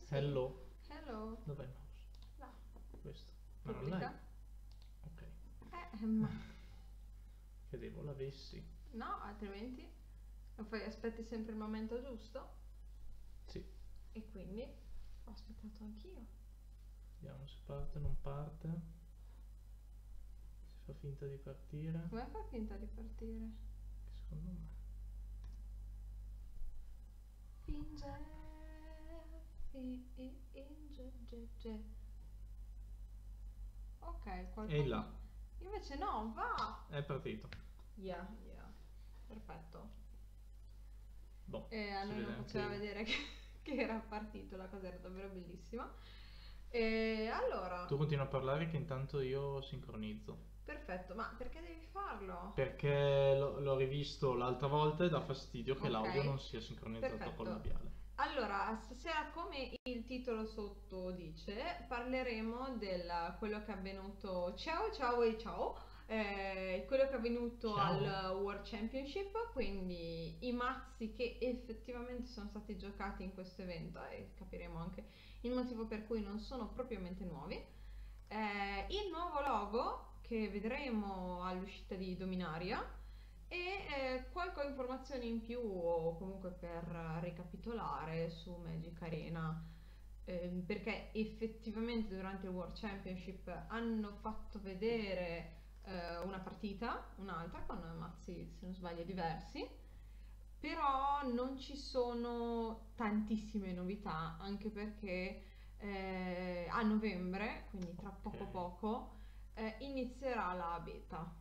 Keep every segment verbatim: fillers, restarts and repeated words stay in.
Sì. Hello. Hello. Dov'è il mouse? Là. Questo. Ma non Pubblica. l'hai? Ok. Eh, ma... Credevo l'avessi. No, altrimenti lo fai, aspetti sempre il momento giusto. Sì. E quindi ho aspettato anch'io. Vediamo se parte o non parte. Si fa finta di partire. Come fai finta di partire? Secondo me. Finge, fi, i, inge, ge, ge. Ok, qualcosa. E là. Invece no, va! È partito. Yeah, yeah. Perfetto. Boh, E a si noi vede non anche faceva io. vedere che, che era partito, la cosa era davvero bellissima. E allora, Tu continui a parlare che intanto io sincronizzo. perfetto, ma perché devi farlo? Perché l'ho l'ho rivisto l'altra volta e dà fastidio che Ok, l'audio non sia sincronizzato col perfetto. labiale. Allora, stasera, come il titolo sotto dice, parleremo di quello che è avvenuto. Ciao, ciao e ciao! Eh, quello che è avvenuto Ciao. al World Championship, quindi i mazzi che effettivamente sono stati giocati in questo evento e capiremo anche il motivo per cui non sono propriamente nuovi. Eh, il nuovo logo che vedremo all'uscita di Dominaria e eh, qualche informazione in più o comunque per ricapitolare su Magic Arena, eh, perché effettivamente durante il World Championship hanno fatto vedere eh, una partita, un'altra con mazzi se non sbaglio diversi, però non ci sono tantissime novità, anche perché eh, a novembre, quindi tra poco Ok. poco, eh, inizierà la beta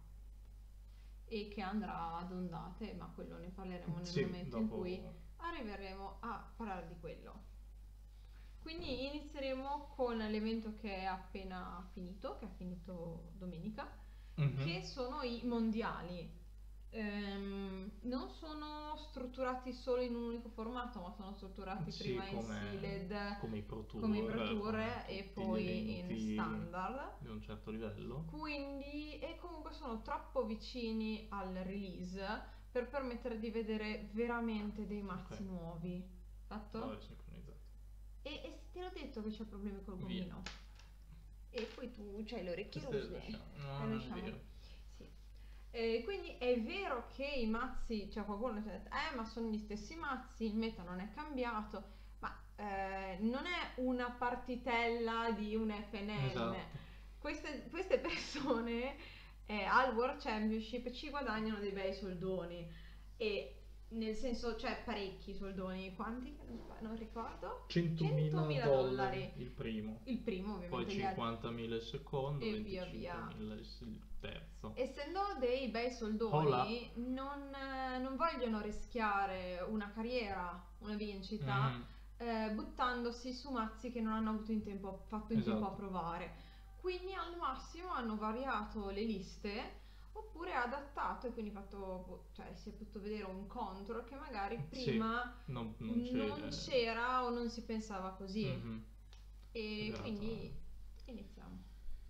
e che andrà ad ondate, ma quello ne parleremo nel Sì, momento in dopo. cui arriveremo a parlare di quello. Quindi inizieremo con l'evento che è appena finito, che è finito domenica, Mhm. che sono i mondiali. Ehm, non sono strutturati solo in un unico formato, ma sono strutturati Sì, prima in come, sealed, come i Pro Tour, come i Pro Tour come e tutti gli poi in eventi standard. di un certo livello. Quindi, e comunque sono troppo vicini al release per permettere di vedere veramente dei mazzi Ok. nuovi. Vabbè, Fatto? sincronizzato. E, e ti ho detto che c'è problemi col Via. gommino. E poi tu c'hai le orecchie Queste le rose. lasciamo. Le No, non è lasciamo? vero. Sì. Eh, quindi è vero che i mazzi, cioè qualcuno ci ha detto, eh ma sono gli stessi mazzi, il meta non è cambiato, ma eh, non è una partitella di un F N M. Esatto. Queste, queste persone eh, al World Championship ci guadagnano dei bei soldoni e nel senso, cioè parecchi soldoni, quanti? Non ricordo. centomila dollari il primo, Il primo poi ovviamente, gli altri. cinquantamila il secondo, E via via. venticinquemila il terzo. Essendo dei bei soldoni, non, eh, non vogliono rischiare una carriera, una vincita, Mhm. eh, buttandosi su mazzi che non hanno avuto in tempo, fatto in tempo a Esatto. provare. Quindi al massimo hanno variato le liste oppure adattato e quindi fatto, cioè, si è potuto vedere un contro che magari Sì, prima non, non non c'era. c'era o non si pensava così. Mhm. E Esatto. quindi iniziamo.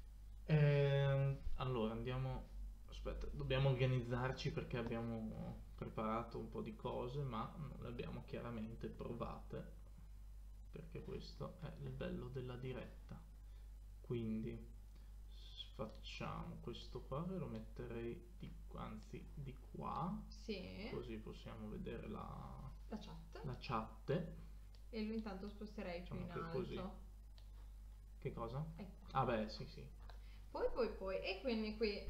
Ehm, allora andiamo. Aspetta, dobbiamo organizzarci perché abbiamo preparato un po' di cose, ma non le abbiamo chiaramente provate, perché questo è il bello della diretta. Quindi s- facciamo questo qua, ve lo metterei di, anzi di qua, Sì, così possiamo vedere la, la chat. la chat. E lui intanto sposterei più Diciamo in che così. alto. Che cosa? Ecco. Ah beh, sì sì. Poi, poi, poi. E quindi qui.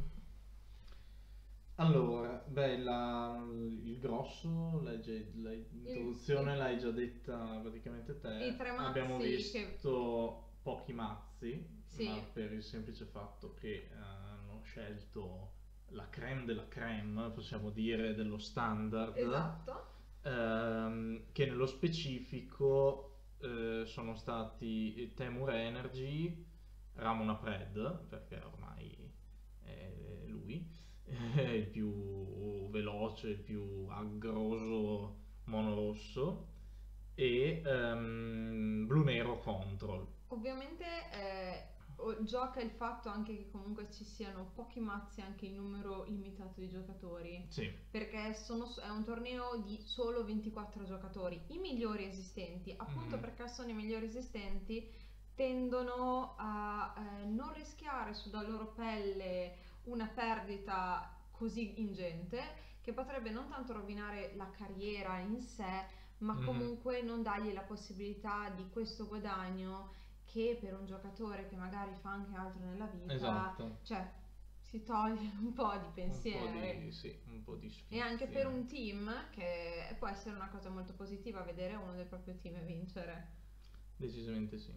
Allora, beh, la- il grosso, l'hai già- l'introduzione il- l'hai già detta praticamente te. I tre mazzi Abbiamo che- visto pochi mazzi, Sì. ma per il semplice fatto che eh, hanno scelto la creme della creme, possiamo dire, dello standard, Esatto. ehm, che nello specifico eh, sono stati Temur Energy, Ramona Pred, perché ormai è lui, è il più veloce, il più aggroso mono rosso, e ehm, Blu Nero Control. Ovviamente, eh, o- gioca il fatto anche che comunque ci siano pochi mazzi anche in numero limitato di giocatori. Sì. Perché sono, è un torneo di solo ventiquattro giocatori, i migliori esistenti, appunto Mhm. perché sono i migliori esistenti, tendono a eh, non rischiare sulla loro pelle una perdita così ingente che potrebbe non tanto rovinare la carriera in sé, ma Mhm. comunque non dargli la possibilità di questo guadagno che per un giocatore che magari fa anche altro nella vita, Esatto. cioè si toglie un po' di Un po' pensiero. di, sì, un po' di E anche sfizio. per un team, che può essere una cosa molto positiva vedere uno del proprio team vincere. Decisamente sì.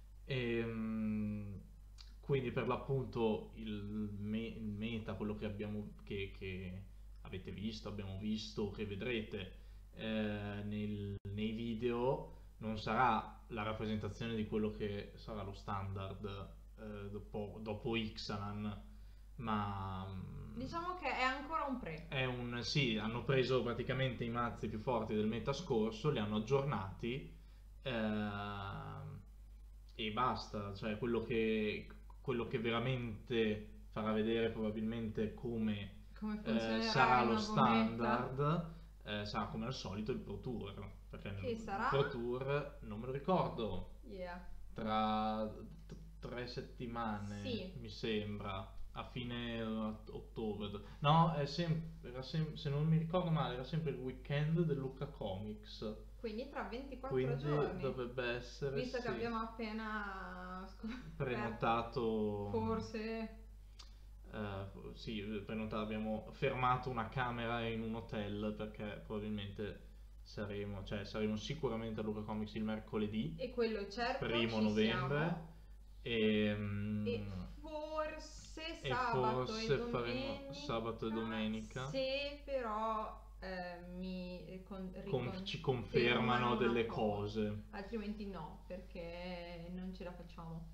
Ehm, quindi per l'appunto il, me- il meta, quello che abbiamo, che, che avete visto, abbiamo visto, che vedrete eh, nel- nei video, non sarà la rappresentazione di quello che sarà lo standard eh, dopo, dopo Ixalan, ma mm, Diciamo che è ancora un pre. è un sì, hanno preso praticamente i mazzi più forti del meta scorso, li hanno aggiornati ehm, e basta, cioè quello che, quello che veramente farà vedere probabilmente come Come eh, funzionerà sarà il lo nuovo meta? standard, eh, sarà come al solito il Pro Tour, perché Che nel sarà? Pro Tour non me lo ricordo, Yeah. tra t- tre settimane Sì. mi sembra, a fine ot- ottobre. No, è sem- era sem- se non mi ricordo male, era sempre il weekend del Lucca Comics. Quindi tra ventiquattro Quindi giorni. dovrebbe essere Visto che sì, abbiamo appena scoperto, prenotato. forse eh, sì, prenotato, abbiamo fermato una camera in un hotel perché probabilmente saremo, cioè saremo sicuramente a Lucca Comics il mercoledì, e quello certo primo ci novembre. siamo. E, mm, E forse e sabato forse e faremo domenica, sabato e domenica. se però eh, mi con, Con- ricon- ci confermano una delle cosa. cose. Altrimenti no, perché non ce la facciamo.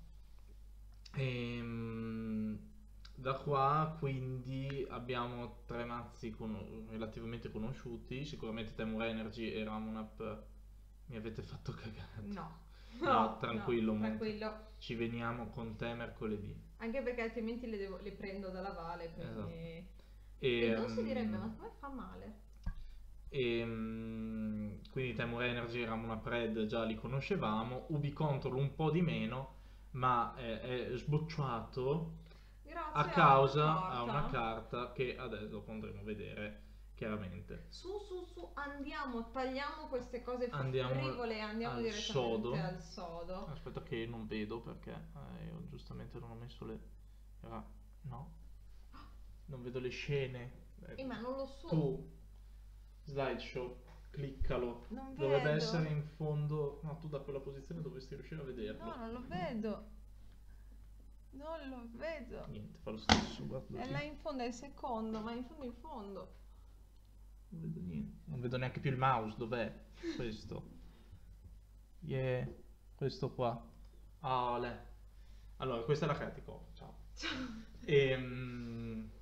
Ehm, da qua quindi abbiamo tre mazzi con- relativamente conosciuti. Sicuramente Temur Energy e Ramunap mi avete fatto cagare. No. No, tranquillo, no, Monte. tranquillo. Ci veniamo con te mercoledì. Anche perché altrimenti le, devo- le prendo dalla Vale, quindi... Esatto. E non si Ehm, direbbe, ma come fa male? E, mm, quindi Temur Energy e Ramunap Red già li conoscevamo, Ubi Control un po' di meno, ma è, è sbocciato Grazie a causa una a una carta. carta che adesso potremo vedere chiaramente. Su, su, su, andiamo, tagliamo queste cose Andiamo frivole e andiamo al direttamente sodo. al sodo. Aspetta che non vedo perché eh, io giustamente non ho messo le... era- no, non vedo le scene. Eh, Eh, ma non lo so. Tu, slideshow, cliccalo. Non Dovrebbe vedo. essere in fondo. No, tu da quella posizione dovresti riuscire a vederlo. No, non lo vedo. Non lo vedo. Niente, fa lo stesso, guarda È lì. là in fondo, è il secondo, ma in fondo in fondo. Non vedo niente. Non vedo neanche più il mouse, dov'è? Questo. Yeah, questo qua. Ah, olè. Allora, questa è la Critical. Ciao. Ehm...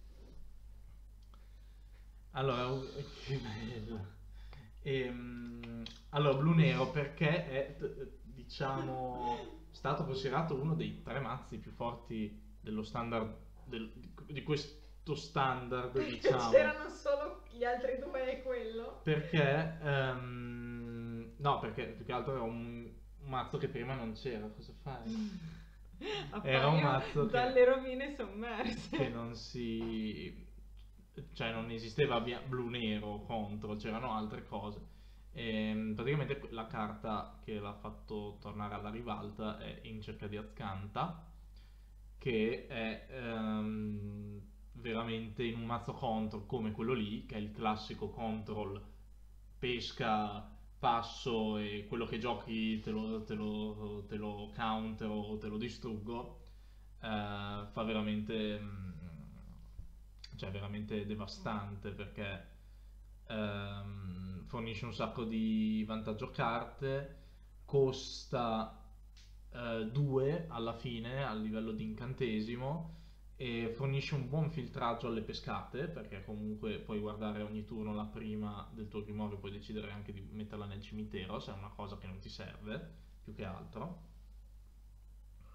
Allora, uh, che bello. Ehm, allora, blu nero perché è, t- diciamo, stato considerato uno dei tre mazzi più forti dello standard, del- di questo standard, diciamo. C'erano solo gli altri due e quello. Perché, ehm, no, perché più che altro era un, un mazzo che prima non c'era, cosa fai? Era un Appaio mazzo che- dalle rovine sommerse. Che non si... cioè non esisteva via- blu-nero contro, c'erano altre cose. Ehm, praticamente la carta che l'ha fatto tornare alla ribalta è In cerca di Azcanta, che è ehm, veramente in un mazzo control come quello lì, che è il classico control pesca, passo e quello che giochi te lo, te lo, te lo counter o te lo distruggo, eh, fa veramente, mm, cioè veramente devastante perché ehm, fornisce un sacco di vantaggio carte, costa due alla fine a livello di incantesimo e fornisce un buon filtraggio alle pescate perché comunque puoi guardare ogni turno la prima del tuo grimorio, puoi decidere anche di metterla nel cimitero se è una cosa che non ti serve più che altro.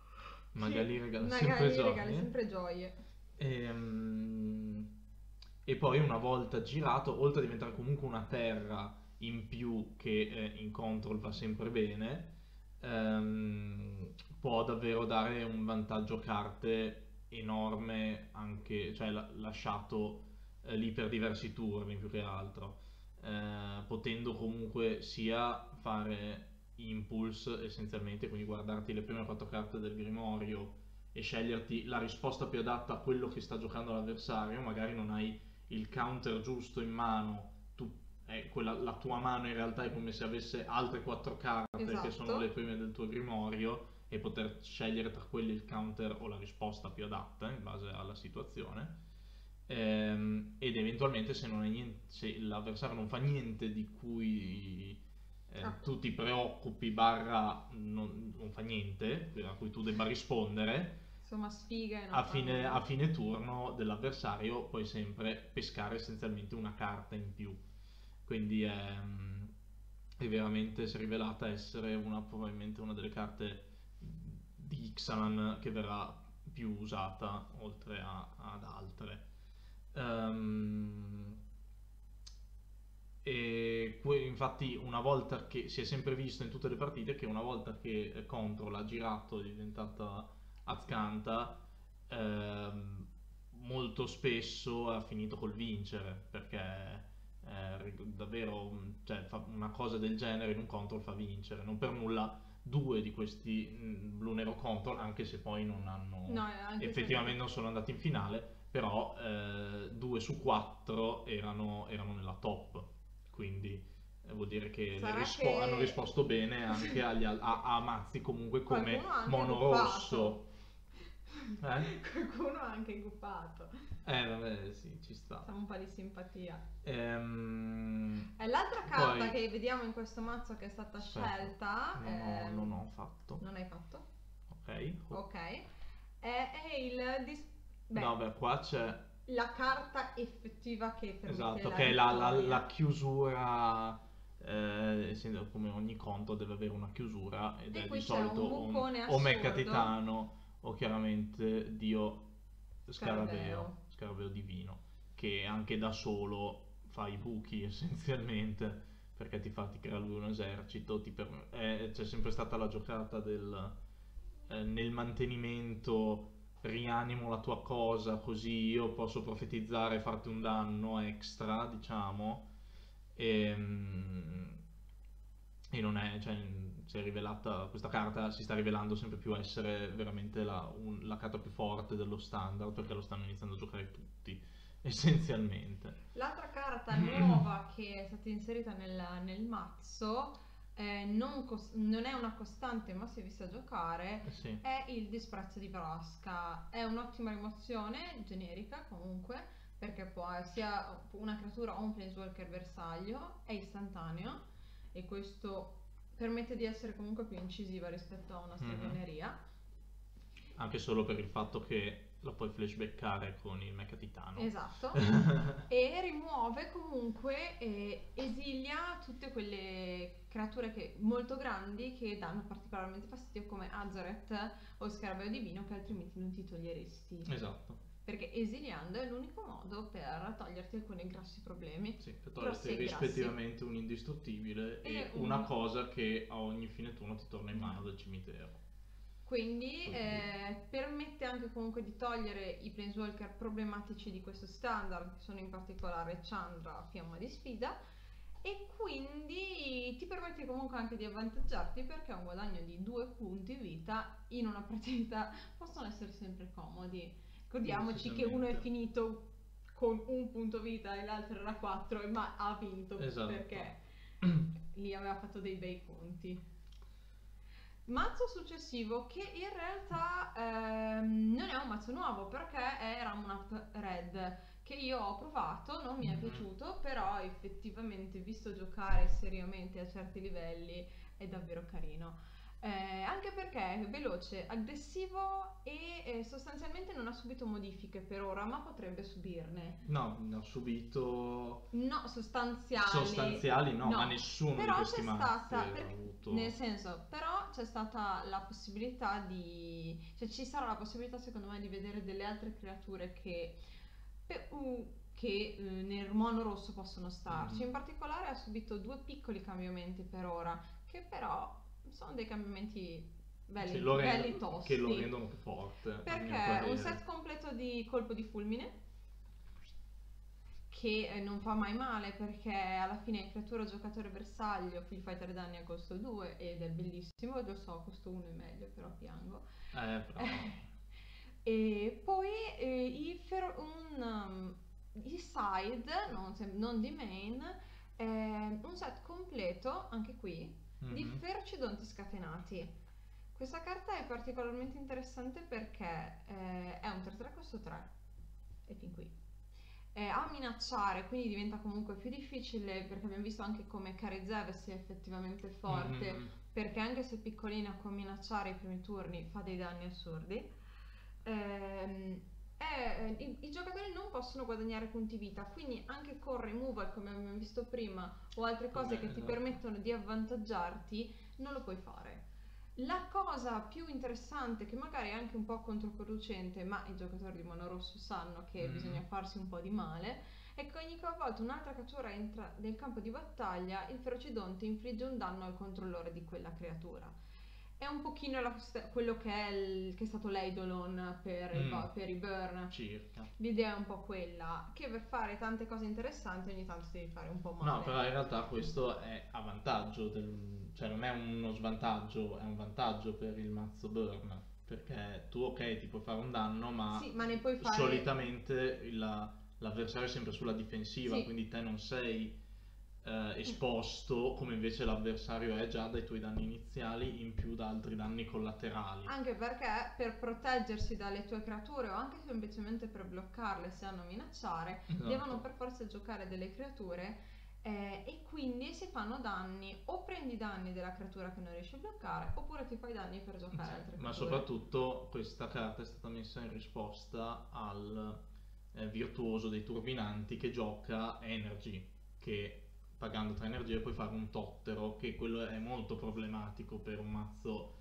Magali regala Magali sempre regala gioie. sempre gioie. Ehm, E, poi una volta girato, oltre a diventare comunque una terra in più che eh, in control va sempre bene, ehm, può davvero dare un vantaggio carte enorme anche, cioè la- lasciato eh, lì per diversi turni più che altro, eh, potendo comunque sia fare impulse essenzialmente, quindi guardarti le prime quattro carte del Grimorio e sceglierti la risposta più adatta a quello che sta giocando l'avversario, magari non hai il counter giusto in mano, tu, eh, quella, la tua mano in realtà è come se avesse altre quattro carte che sono le Esatto. prime del tuo Grimorio e poter scegliere tra quelli il counter o la risposta più adatta in base alla situazione. Ehm, ed eventualmente se, non è niente, se l'avversario non fa niente di cui eh, Ah, tu ti preoccupi barra non, non fa niente a cui tu debba rispondere, insomma, sfiga e non a fa fine, a nulla. fine turno dell'avversario puoi sempre pescare essenzialmente una carta in più. Quindi è, mm, è veramente si è rivelata essere una, probabilmente una delle carte di Ixalan che verrà più usata oltre a- ad altre. Ehm, e que- infatti una volta che si è sempre visto in tutte le partite che una volta che eh, Control ha girato è diventata Azcanta, ehm, molto spesso ha finito col vincere perché eh, rig- davvero mh, cioè, fa- una cosa del genere in un Control fa vincere, non per nulla due di questi mh, Blue Nero Control, anche se poi non No, hanno anche se effettivamente non sono andati in finale, però eh, due su quattro erano, erano nella top, quindi eh, vuol dire che le sarà rispo- hanno che risposto bene anche agli al- a, a mazzi comunque qualcuno come ha anche Mono guppato. Rosso. Eh? Qualcuno ha anche guppato. Eh vabbè sì, ci sta. Facciamo un po' di simpatia. Ehm, E l'altra carta Poi, che vediamo in questo mazzo che è stata aspetta, scelta, non ho, non ehm, ho fatto. non hai fatto? Ok. Oh. Ok. È, è il dis- No, beh, beh, qua c'è. la carta effettiva che permette Esatto, la che è la, la- la vittoria. chiusura, eh, essendo come ogni conto deve avere una chiusura ed E è di qui c'è solito un o, un- bucone o Mecca assurdo, Titano o chiaramente Dio Scarabeo. Scarabeo, Scarabeo divino, che anche da solo fa i buchi essenzialmente, perché ti fa, ti crea lui un esercito, ti perm- eh, c'è sempre stata la giocata del eh, nel mantenimento rianimo la tua cosa così io posso profetizzare e farti un danno extra, diciamo, e, mm, e non è, cioè, si è rivelata, questa carta si sta rivelando sempre più essere veramente la, un- la carta più forte dello standard perché lo stanno iniziando a giocare tutti, essenzialmente. L'altra carta nuova che è stata inserita nel, nel mazzo, eh, non, cos- non è una costante ma si è vista giocare, Eh sì. è il disprezzo di Vraska. È un'ottima rimozione, generica comunque, perché può sia una creatura o un planeswalker bersaglio, è istantaneo e questo permette di essere comunque più incisiva rispetto a una Mhm. stregoneria. Anche solo per il fatto che la puoi flashbackare con il Mecha Titano. Esatto. E rimuove comunque, eh, esilia tutte quelle creature che, molto grandi che danno particolarmente fastidio come Azoret o Scarabeo Divino che altrimenti non ti toglieresti. Esatto. Perché esiliando è l'unico modo per toglierti alcuni grossi problemi. Sì, per Grossi toglierti e grassi. rispettivamente un indistruttibile e, E un- una cosa che a ogni fine turno ti torna in mano dal cimitero. Quindi Quindi- eh, permette anche comunque di togliere i planeswalker problematici di questo standard, che sono in particolare Chandra, Fiamma di Sfida, e quindi ti permette comunque anche di avvantaggiarti perché un guadagno di due punti vita in una partita possono essere sempre comodi. Ricordiamoci che uno è Decisamente. finito con un punto vita e l'altro era quattro, ma ha vinto Esatto. perché lì aveva fatto dei bei conti. Mazzo successivo che in realtà ehm, non è un mazzo nuovo perché è Ramunap Red che io ho provato, non mi è Mhm. piaciuto, però effettivamente visto giocare seriamente a certi livelli è davvero carino. Eh, anche perché è veloce, aggressivo e eh, sostanzialmente non ha subito modifiche per ora, ma potrebbe subirne. No, ne ho subito No, sostanziali. sostanziali, no, ma No, nessuno di però questi c'è mazzi stata, ha per- nel avuto... senso, però c'è stata la possibilità di, cioè ci sarà la possibilità secondo me di vedere delle altre creature che, pe- uh, che eh, nel mono rosso possono starci. Mhm. In particolare ha subito due piccoli cambiamenti per ora, che però sono dei cambiamenti Che belli, lo, belli rend- che lo tosti. rendono più forte, a mio Perché un set parere. completo di colpo di fulmine che eh, non fa mai male perché alla fine è creatura giocatore bersaglio, gli fai tre danni a costo due ed è bellissimo, lo so, costo uno è meglio, però piango. Eh, però... E poi eh, i fer- un, um, i side, non, sem- non di main, eh, un set completo, anche qui, di Mhm. ferocidonti scatenati. Questa carta è particolarmente interessante perché eh, è un tre tre costo tre, e fin qui. Eh, a minacciare, quindi diventa comunque più difficile perché abbiamo visto anche come Karizev sia effettivamente forte, Mhm. perché anche se piccolina con minacciare i primi turni fa dei danni assurdi. Ehm, eh, i, i giocatori non possono guadagnare punti vita, quindi anche con removal, come abbiamo visto prima, o altre cose Beh, che ti esatto. permettono di avvantaggiarti, non lo puoi fare. La cosa più interessante, che magari è anche un po' controproducente, ma i giocatori di mono rosso sanno che Mm. bisogna farsi un po' di male, è che ogni volta un'altra creatura entra nel campo di battaglia, il ferocidonte infligge un danno al controllore di quella creatura. È un pochino la- quello che è, il- che è stato l'Eidolon per, il Mm. ba- per i burn. Circa. L'idea è un po' quella, che per fare tante cose interessanti ogni tanto devi fare un po' male. No, però in realtà questo è a vantaggio, del, cioè non è uno svantaggio, è un vantaggio per il mazzo burn, perché tu ok ti puoi fare un danno, ma Sì, ma ne puoi fare... solitamente il- l'avversario è sempre sulla difensiva, Sì. quindi te non sei eh, esposto come invece l'avversario è già dai tuoi danni iniziali in più da altri danni collaterali. Anche perché per proteggersi dalle tue creature o anche semplicemente per bloccarle se hanno minacciare, Esatto. devono per forza giocare delle creature eh, e quindi si fanno danni o prendi i danni della creatura che non riesci a bloccare oppure ti fai danni per giocare altre creature. Ma soprattutto questa carta è stata messa in risposta al eh, virtuoso dei turbinanti che gioca Energy, che pagando tre energie puoi fare un tottero, che quello è molto problematico per un mazzo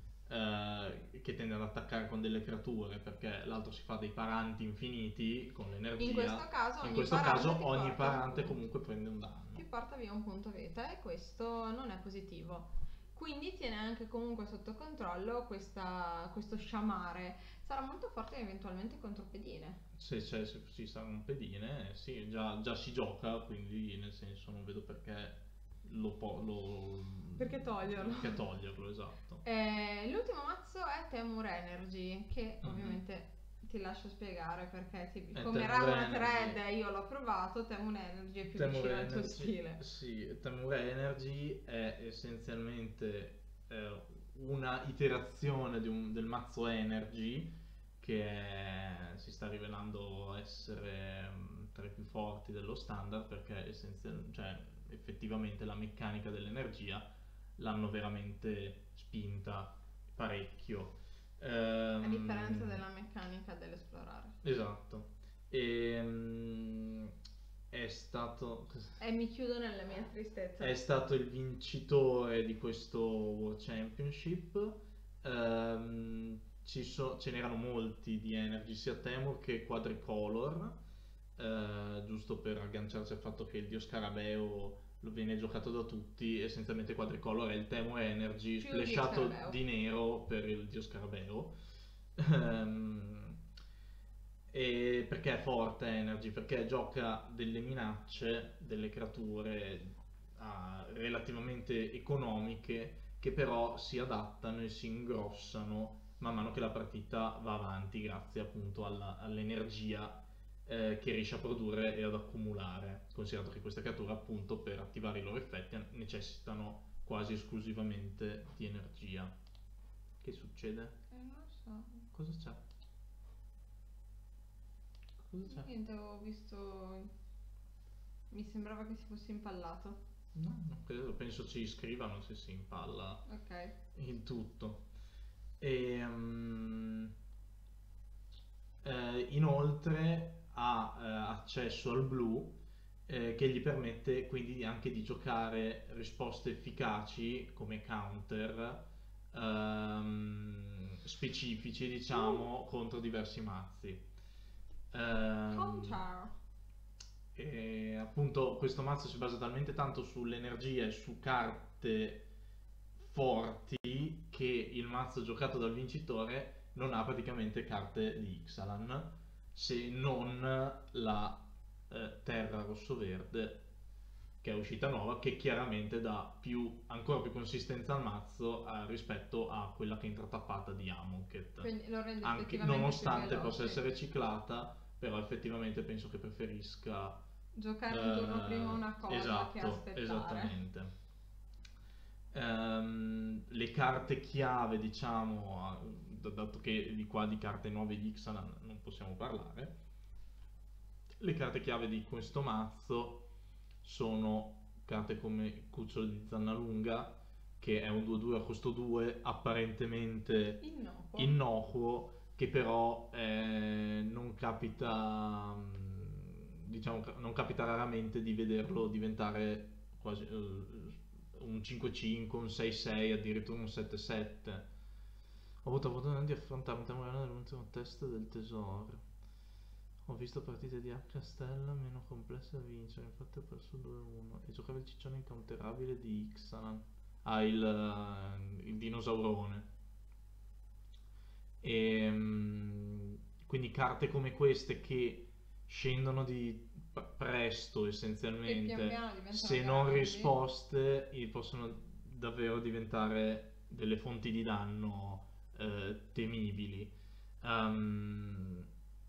eh, che tende ad attaccare con delle creature, perché l'altro si fa dei paranti infiniti con l'energia. In questo caso ogni In questo parante caso ti ogni porta parante un punto. comunque prende un danno. Ti porta via un punto vita e questo non è positivo. Quindi tiene anche comunque sotto controllo questa- questo sciamare. Sarà molto forte eventualmente contro pedine. Se, c'è, se ci sarà un pedine, sì, già, già si gioca, quindi nel senso non vedo perché lo, po- lo Perché toglierlo? Perché toglierlo, esatto. Eh, l'ultimo mazzo è Temur Energy, che Mhm. ovviamente ti lascio spiegare perché ti- Eh, come Temur Ragnarok Energy. Thread io l'ho provato, Temur Energy è più Temur vicino al tuo Energy, stile. sì, Temur Energy è essenzialmente eh, una iterazione di un- del mazzo Energy che è- si sta rivelando essere mm, tra i più forti dello standard perché essenzial- cioè, effettivamente la meccanica dell'energia l'hanno veramente spinta parecchio. A differenza Ehm, della meccanica dell'esplorare. Esatto. Ehm, è stato, E mi chiudo nella mia tristezza. è stato il vincitore di questo World Championship. Ehm, ci so- ce n'erano molti di Energy, sia Temur che Quadricolor, eh, giusto per agganciarsi al fatto che il dio Scarabeo lo viene giocato da tutti. Essenzialmente Quadricolor è il Temur Energy Più dio splashato Scarabeo. di nero per il dio Scarabeo. Ehm, e perché è forte Energy? Perché gioca delle minacce, delle creature ah, relativamente economiche che però si adattano e si ingrossano man mano che la partita va avanti grazie appunto alla- all'energia eh, che riesce a produrre e ad accumulare, considerato che queste creature appunto per attivare i loro effetti necessitano quasi esclusivamente di energia. Che succede? Eh, non lo so. Cosa c'è? Cosa c'è? Niente, ho visto... Mi sembrava che si fosse impallato. No, non credo, penso ci iscrivano se si impalla Ok. il tutto. E, mm, eh, inoltre ha eh, accesso al blu, eh, che gli permette quindi anche di giocare risposte efficaci come counter, ehm, specifici, diciamo, contro diversi mazzi. Ehm, Counter. e appunto questo mazzo si basa talmente tanto sull'energia e su carte forti che il mazzo giocato dal vincitore non ha praticamente carte di Ixalan, se non la eh, terra rosso-verde che è uscita nuova, che chiaramente dà più, ancora più consistenza al mazzo eh, rispetto a quella che è intratappata di Amonkhet. Quindi lo rende Anche effettivamente nonostante più possa veloce. essere riciclata, però effettivamente penso che preferisca Giocare un turno prima eh, una cosa che esatto, aspettare. esattamente. Ehm, le carte chiave, diciamo, a- d- dato che di qua di carte nuove di Ixalan non possiamo parlare, le carte chiave di questo mazzo sono carte come Cucciolo di Zannalunga, che è un due due a costo due, apparentemente Innocuo. innocuo, che però eh, non capita, mm, diciamo, ca- non capita raramente di vederlo diventare quasi eh, un cinque cinque, un sei sei, addirittura un sette sette. Ho avuto la fortuna di affrontare un temporale nell'ultimo test del tesoro. Ho visto partite di H Stella meno complesse da vincere, infatti ho perso due uno e giocava il ciccione incounterabile di Ixalan. Ah, il, eh, il dinosaurone. E, mm, quindi carte come queste che scendono di p- presto E pian essenzialmente, piano diventano se non grandi. risposte, eh, possono davvero diventare delle fonti di danno eh, temibili. Ehm,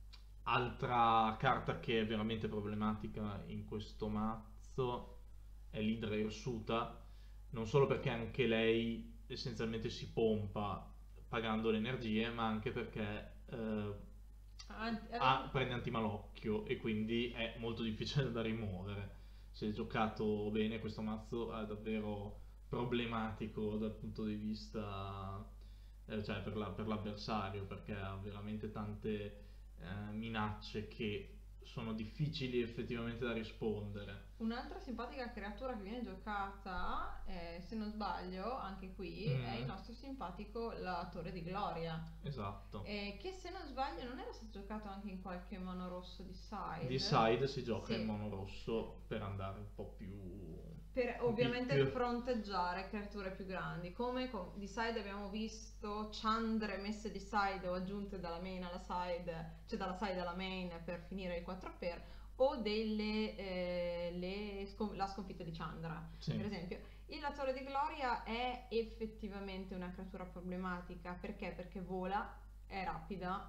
altra carta che è veramente problematica in questo mazzo è l'Idra Irsuta, non solo perché anche lei essenzialmente si pompa pagando le energie, ma anche perché eh, Anti- ha- prende antimalocchio e quindi è molto difficile da rimuovere. Se giocato bene questo mazzo è davvero problematico dal punto di vista, eh, cioè per la- per l'avversario, perché ha veramente tante eh, minacce che sono difficili effettivamente da rispondere. Un'altra simpatica creatura che viene giocata, eh, se non sbaglio, anche qui, è il Mm, nostro simpatico la Torre di Gloria. esatto. Eh, che se non sbaglio non era stato giocato anche in qualche mono rosso di side. Di side si gioca Sì. in mono rosso per andare un po' più Per ovviamente big. fronteggiare creature più grandi. Come con- di side abbiamo visto Chandre messe di side o aggiunte dalla main alla side, cioè dalla side alla main per finire il quattro per, o delle, eh, le scon- la sconfitta di Chandra, Sì. per esempio. Il La Torre di Gloria è effettivamente una creatura problematica perché? Perché vola, è rapida,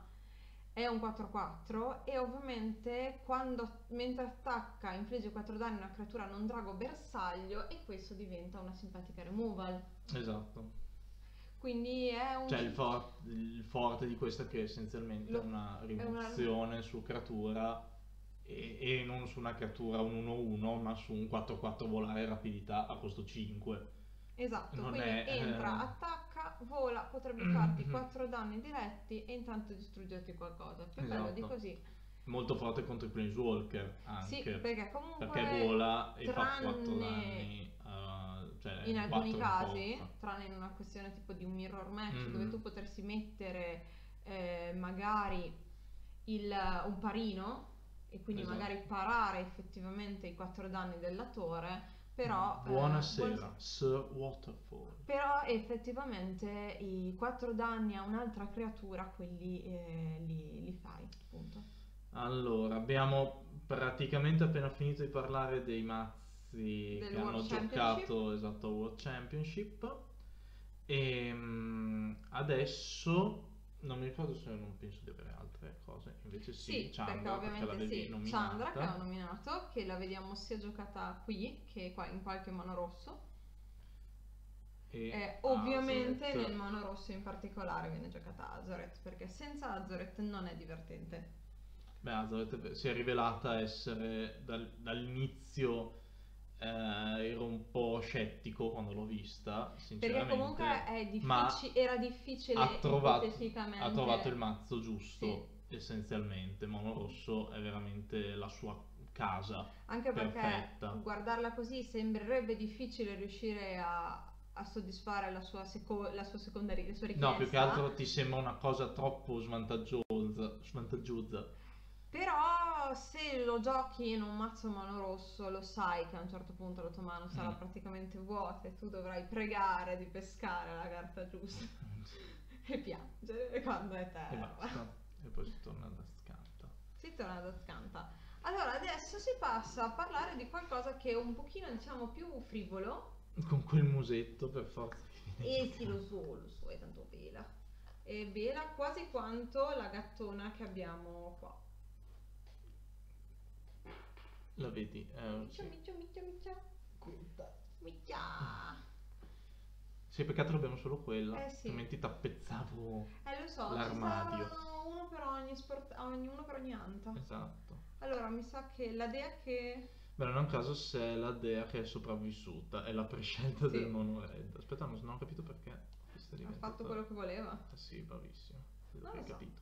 è un quattro quattro e ovviamente quando mentre attacca infligge quattro danni a una creatura non drago bersaglio e questo diventa una simpatica removal. Esatto. Quindi è un Cioè il, for- il forte di questo è che essenzialmente Lo- è una è una- rimozione su creatura e, e non su una creatura un uno uno, ma su un quattro quattro volare e rapidità a costo cinque. esatto, Non quindi è, entra, eh, attacca, vola, potrebbe farti quattro danni diretti e intanto distruggerti qualcosa. Più bello di Esatto. così. Molto forte contro i Planeswalker Sì, anche, perché comunque perché vola e fa quattro tranne danni, eh, cioè in alcuni quattro in casi, forza. tranne in una questione tipo di un mirror match Mm. dove tu potresti mettere eh, magari il, un parino e quindi Esatto. magari parare effettivamente i quattro danni della torre, però eh, Buonasera, buonasera. Sir Waterfall. Però effettivamente i quattro danni a un'altra creatura quelli eh, li, li fai, appunto. Allora, abbiamo praticamente appena finito di parlare dei mazzi Del che World hanno Championship. giocato esatto World Championship e mm, adesso non mi ricordo se non penso di avere altre cose, invece sì, Sì, Chandra, perché perché ovviamente l'avevi sì, nominata. Chandra che ho nominato, che la vediamo sia giocata qui che qua in qualche mono rosso. E E ovviamente Azoret. nel mono rosso in particolare viene giocata Azoret, perché senza Azoret non è divertente. Beh, Azoret si è rivelata essere dal- dall'inizio eh, ero un po' scettico quando l'ho vista, Perché sinceramente, comunque è ma diffici- era difficile ha trovato, ipoteticamente. ha trovato il mazzo Sì. giusto, essenzialmente. Mono Rosso è veramente la sua casa Anche perché perfetta. guardarla così sembrerebbe difficile riuscire a, a soddisfare la sua, seco- la sua seconda ri- la sua richiesta. No, più che altro ti sembra una cosa troppo svantaggiosa, svantaggiosa. Però se lo giochi in un mazzo Mono Rosso lo sai che a un certo punto la tua mano sarà Mm. praticamente vuota e tu dovrai pregare di pescare la carta giusta e piangere quando è E terra. basta. E poi si torna da scanta. Si torna da scanta. Allora adesso si passa a parlare di qualcosa che è un pochino diciamo più frivolo. Con quel musetto per forza che viene E sì, lo so, lo so, è tanto bella. È bella quasi quanto la gattona che abbiamo qua. La vedi? Eh, Miccia, sì. miccia, miccia, miccia. Miccia. Sì, peccato che abbiamo solo quella, Eh sì. altrimenti tappezzavo Eh lo so, l'armadio. ci saranno uno per ogni sport, ogni- uno per ogni anta. Esatto. Allora, mi sa che la dea che... Beh, non è un caso se è la dea che è sopravvissuta, è la prescelta Sì. del mono red. Aspetta, non, non ho capito perché. Questa è ha diventata- fatto quello che voleva. Eh sì, bravissimo. Quello Non che lo hai so. capito.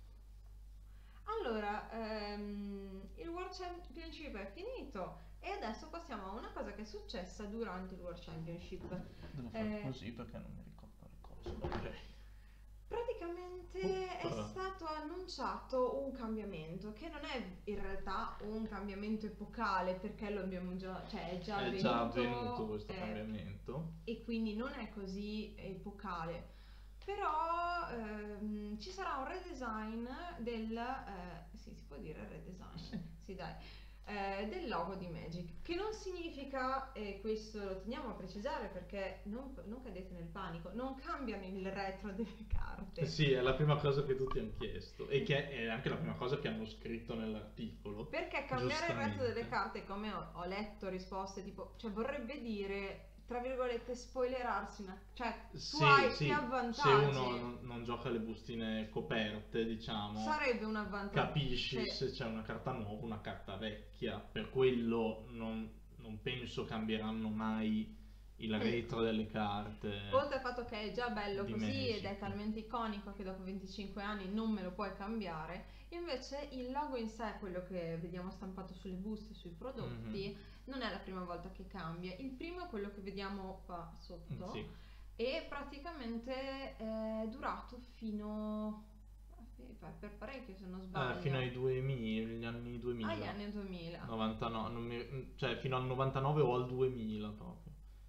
Allora, ehm, il World Championship è finito e adesso passiamo a una cosa che è successa durante il World Championship. Devo fare fare Eh, così perché non mi ricordo le cose. Ok. Praticamente è Oppa. stato annunciato un cambiamento che non è in realtà un cambiamento epocale perché lo abbiamo già, cioè è già È avvenuto, già avvenuto questo eh, cambiamento. e quindi non è così epocale. Però ehm, ci sarà un redesign del, eh, sì, si può dire redesign, Sì. sì dai, eh, del logo di Magic, che non significa, e questo lo teniamo a precisare perché non, non cadete nel panico, non cambiano il retro delle carte. Sì, è la prima cosa che tutti hanno chiesto e che è anche la prima cosa che hanno scritto nell'articolo. Perché cambiare il retro delle Giustamente. carte, come ho, ho letto risposte tipo, cioè vorrebbe dire, tra virgolette, spoilerarsi una, cioè tu Sì, hai sì, più se avvantaggi. uno non, non gioca le bustine coperte, diciamo, Sarebbe un avvantaggio. capisci Cioè, se c'è una carta nuova, una carta vecchia. Per quello non, non penso cambieranno mai il retro delle carte. oltre al fatto che è già bello di così Magic. ed è talmente iconico che dopo venticinque anni non me lo puoi cambiare, invece il logo in sé, quello che vediamo stampato sulle buste, sui prodotti, non è la prima volta che cambia. Il primo è quello che vediamo qua sotto Sì. e praticamente è durato fino per parecchio se non sbaglio. Eh, fino ai duemila, gli anni duemila. agli anni duemila. novantanove, non mi- cioè fino al novantanove o al duemila proprio.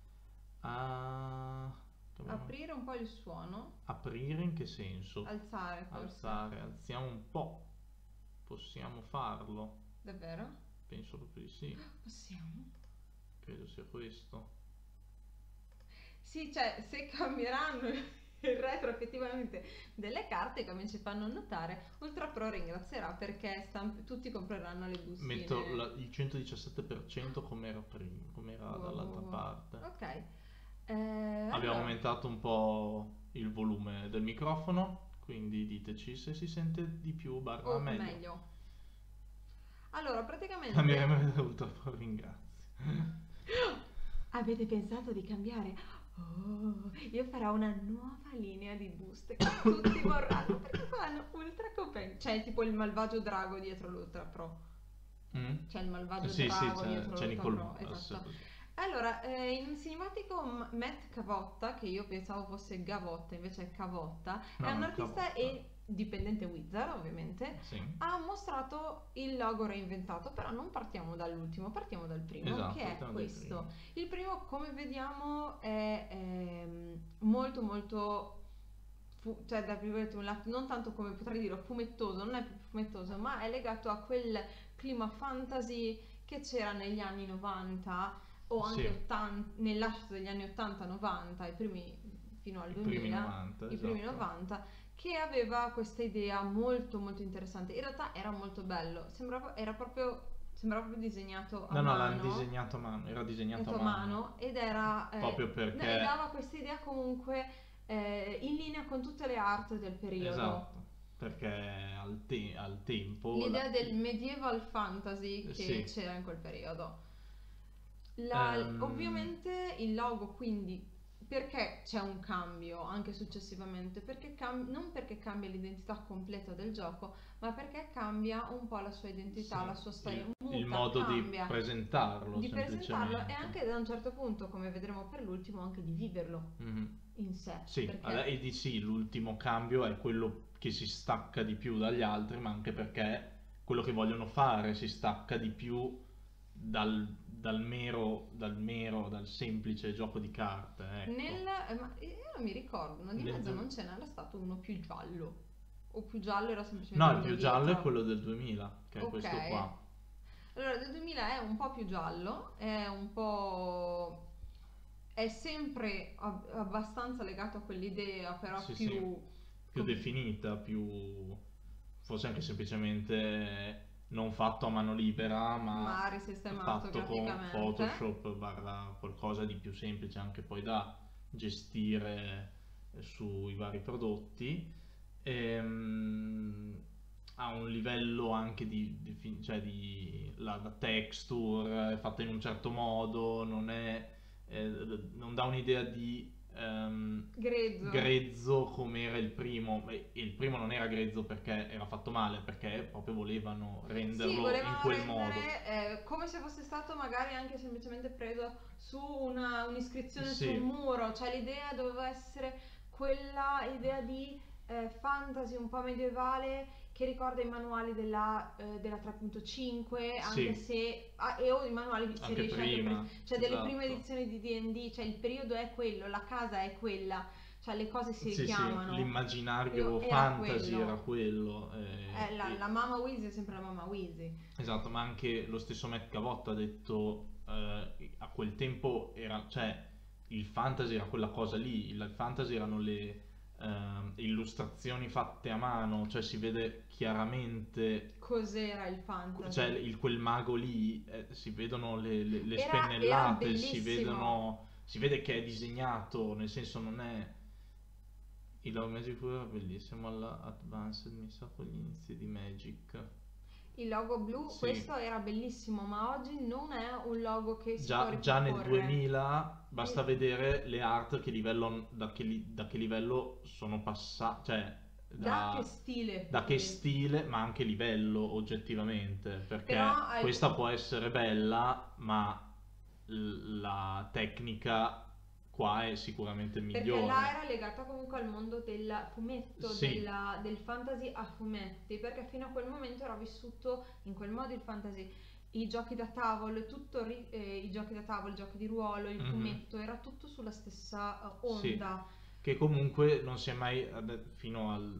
Ah, Aprire un po' il suono, aprire in che senso? alzare forse. Alzare, alziamo un po'. Possiamo farlo? Davvero? Penso proprio di sì. Possiamo? Credo sia questo. Sì, cioè se cambieranno il retro effettivamente delle carte, come ci fanno notare, Ultra Pro ringrazierà perché stamp- tutti compreranno le bustine. Metto la- il centodiciassette per cento come era prima, come era Wow, dall'altra wow, wow. parte. Ok. Eh, Abbiamo allora, aumentato un po' il volume del microfono, quindi diteci se si sente di più barra o meglio. meglio. Allora, praticamente Cambieremo Ultra Pro, ringrazio. avete pensato di cambiare? Oh, io farò una nuova linea di buste che tutti vorranno perché fanno ultra copen. C'è tipo il malvagio drago dietro l'Ultra Pro. Mm? C'è il malvagio Sì, sì, drago c'è, dietro c'è l'Ultra Nicole Pro. Bolas. Esatto. Allora, eh, in cinematico M- Matt Cavotta, che io pensavo fosse Gavotta, invece è Cavotta, No, è un no, artista Cavotta. e dipendente Wizard, ovviamente. Sì. Ha mostrato il logo reinventato, però non partiamo dall'ultimo, partiamo dal primo, Esatto, che è partiamo dai questo. primi. Il primo, come vediamo, è ehm, molto molto fu- cioè tra virgolette un lato, non tanto come potrei dire fumettoso, non è più fumettoso, ma è legato a quel clima fantasy che c'era negli anni novanta o anche Sì. ottanta, nel lascito degli anni ottanta novanta, i primi fino al I primi duemila, novanta, i primi esatto. novanta, che aveva questa idea molto molto interessante. In realtà era molto bello, sembrava era proprio sembrava proprio disegnato a No, no, mano. l'hanno disegnato a mano, era disegnato Detto a a mano. mano ed era eh, Proprio perché- e dava questa idea comunque eh, in linea con tutte le art del periodo. Esatto, perché al, te- al tempo... L'idea la- del medieval fantasy che Sì. c'era in quel periodo. La- Ehm, ovviamente il logo, quindi, perché c'è un cambio anche successivamente? Perché cam- non perché cambia l'identità completa del gioco, ma perché cambia un po' la sua identità, sì, la sua storia, il, il muta, modo di cambia presentarlo di presentarlo e semplicemente. anche da un certo punto, come vedremo per l'ultimo, anche di viverlo Mhm. in sé, Sì, allora, perché e di sì, l'ultimo cambio è quello che si stacca di più dagli altri, ma anche perché quello che vogliono fare si stacca di più dal, dal mero, dal mero, dal semplice gioco di carte, ecco. nel... eh, ma io non mi ricordo, no, di Nel mezzo du- non ce n'era stato uno più giallo, o più giallo era semplicemente No, il quello più giallo è dietro. quello del duemila, che è Ok, questo qua. allora del duemila è un po' più giallo, è un po'... è sempre ab- abbastanza legato a quell'idea, però Sì, sì, più... più com- definita, più forse anche semplicemente non fatto a mano libera, ma ma risistemato fatto con graficamente. Photoshop barra qualcosa di più semplice anche poi da gestire sui vari prodotti. Ehm, ha un livello anche di, di fi- cioè di la, la texture è fatta in un certo modo, non è, eh, non dà un'idea di ehm, Grezzo. grezzo come era il primo. E il primo non era grezzo perché era fatto male, perché proprio volevano Sì, renderlo in volevano quel modo. rendere eh, come se fosse stato magari anche semplicemente preso su una, un'iscrizione su un Sì, muro, cioè l'idea doveva essere quella idea di eh, fantasy un po' medievale che ricorda i manuali della, eh, della tre punto cinque, anche sì, se ah, e o i manuali si anche riesce anche a prima, cioè delle prime esatto. edizioni di D and D, cioè il periodo è quello, la casa è quella, cioè le cose si Sì, sì, richiamano. l'immaginario Io- Era fantasy era quello. quello. eh, Eh, la, e- la mamma Weasley è sempre la mamma Weasley. esatto, ma anche lo stesso Matt Cavotta ha detto eh, a quel tempo era, cioè il fantasy era quella cosa lì, il fantasy erano le ehm, illustrazioni fatte a mano, cioè si vede chiaramente, Cos'era il cioè fantasy? il, quel mago lì, eh, si vedono le, le- le Era, era spennellate, si bellissimo. vedono, si vede che è disegnato, nel senso non è... Il logo Magic Wheel era bellissimo alla Advanced, mi sa, con gli inizi di Magic. Il logo blu, Sì, questo era bellissimo, ma oggi non è un logo che si può già, già nel riproporre. duemila basta Il- vedere le art che livello, da, che, li- da che livello sono passate, cioè da che da, stile più da che che del- stile, ma anche livello oggettivamente, Però perché al- questa può essere bella, ma l- la tecnica qua è sicuramente perché là migliore. era legata comunque al mondo del fumetto, Sì. della- del fantasy a fumetti, perché fino a quel momento era vissuto in quel modo il fantasy. I giochi da tavolo, tutto ri- eh, i giochi da tavolo, i giochi di ruolo, il Mhm. fumetto, era tutto sulla stessa eh, Sì, onda. che comunque non si è mai, ade- fino al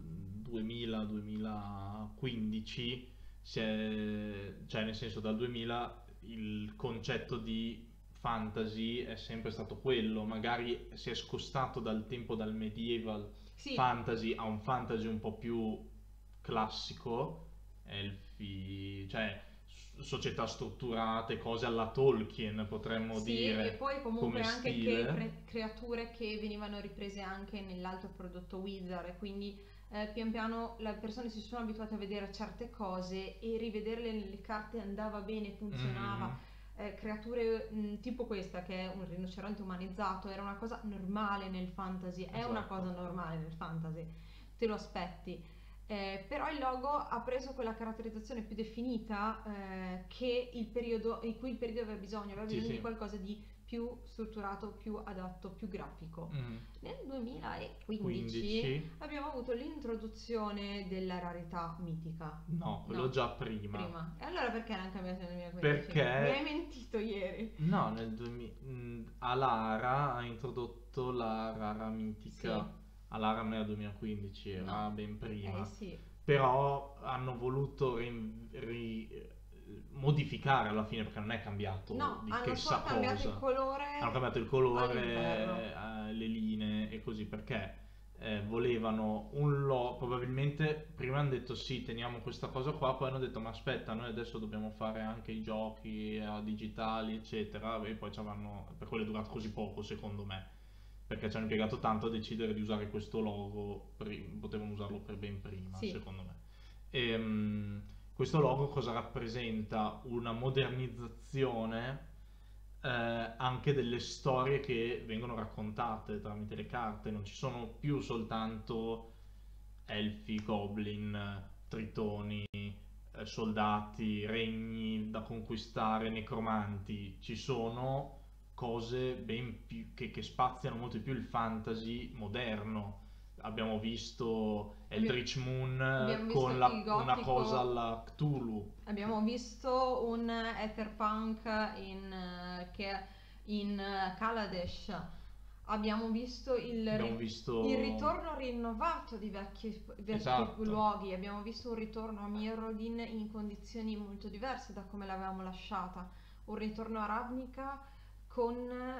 duemila-duemilaquindici, si è, cioè nel senso dal duemila il concetto di fantasy è sempre stato quello, magari si è scostato dal tempo dal medieval Sì, fantasy a un fantasy un po' più classico, elfi, cioè s- società strutturate, cose alla Tolkien potremmo sì, e dire poi comunque come anche che stile. cre- creature che venivano riprese anche nell'altro prodotto Wizard, e quindi eh, pian piano le persone si sono abituate a vedere certe cose e rivederle nelle carte andava bene, funzionava. Mhm. Eh, creature mh, tipo questa, che è un rinoceronte umanizzato, era una cosa normale nel fantasy, è una Esatto. cosa normale nel fantasy, te lo aspetti. Eh, però il logo ha preso quella caratterizzazione più definita eh, che il periodo, in cui il periodo aveva bisogno, aveva Sì, bisogno sì. di qualcosa di più strutturato, più adatto, più grafico. Mm. Nel duemilaquindici quindici? abbiamo avuto l'introduzione della rarità mitica. No, quello No, già prima. prima. E allora perché l'hanno cambiato nel duemilaquindici? Mi Perché hai mentito ieri. no, nel duemila mm, Alara ha introdotto la rara mitica. Sì, Alara non era duemilaquindici, era no. ben prima. Eh sì. Però hanno voluto ri- ri- modificare alla fine perché non è cambiato No, di hanno chissà solo cambiato il cosa. colore Hanno cambiato il all'interno. colore, eh, le linee e così perché eh, volevano un lo probabilmente prima hanno detto sì, teniamo questa cosa qua, poi hanno detto ma aspetta, noi adesso dobbiamo fare anche i giochi eh, digitali eccetera, e poi ci avranno, per quello è durato così poco secondo me, perché ci hanno impiegato tanto a decidere di usare questo logo, pri- potevano usarlo per ben prima Sì, secondo me. Ehm, questo logo cosa rappresenta? Una modernizzazione eh, anche delle storie che vengono raccontate tramite le carte, non ci sono più soltanto elfi, goblin, tritoni, eh, soldati, regni da conquistare, necromanti, ci sono cose ben più che, che spaziano molto di più il fantasy moderno. Abbiamo visto Eldritch Moon abbiamo visto con la- il una gotico. cosa alla Cthulhu. Abbiamo visto un Etherpunk in, eh, che in eh, Kaladesh. Abbiamo visto il, Abbiamo ri- visto il ritorno rinnovato di vecchi, vecchi Esatto. luoghi. Abbiamo visto un ritorno a Mirrodin in condizioni molto diverse da come l'avevamo lasciata. Un ritorno a Ravnica con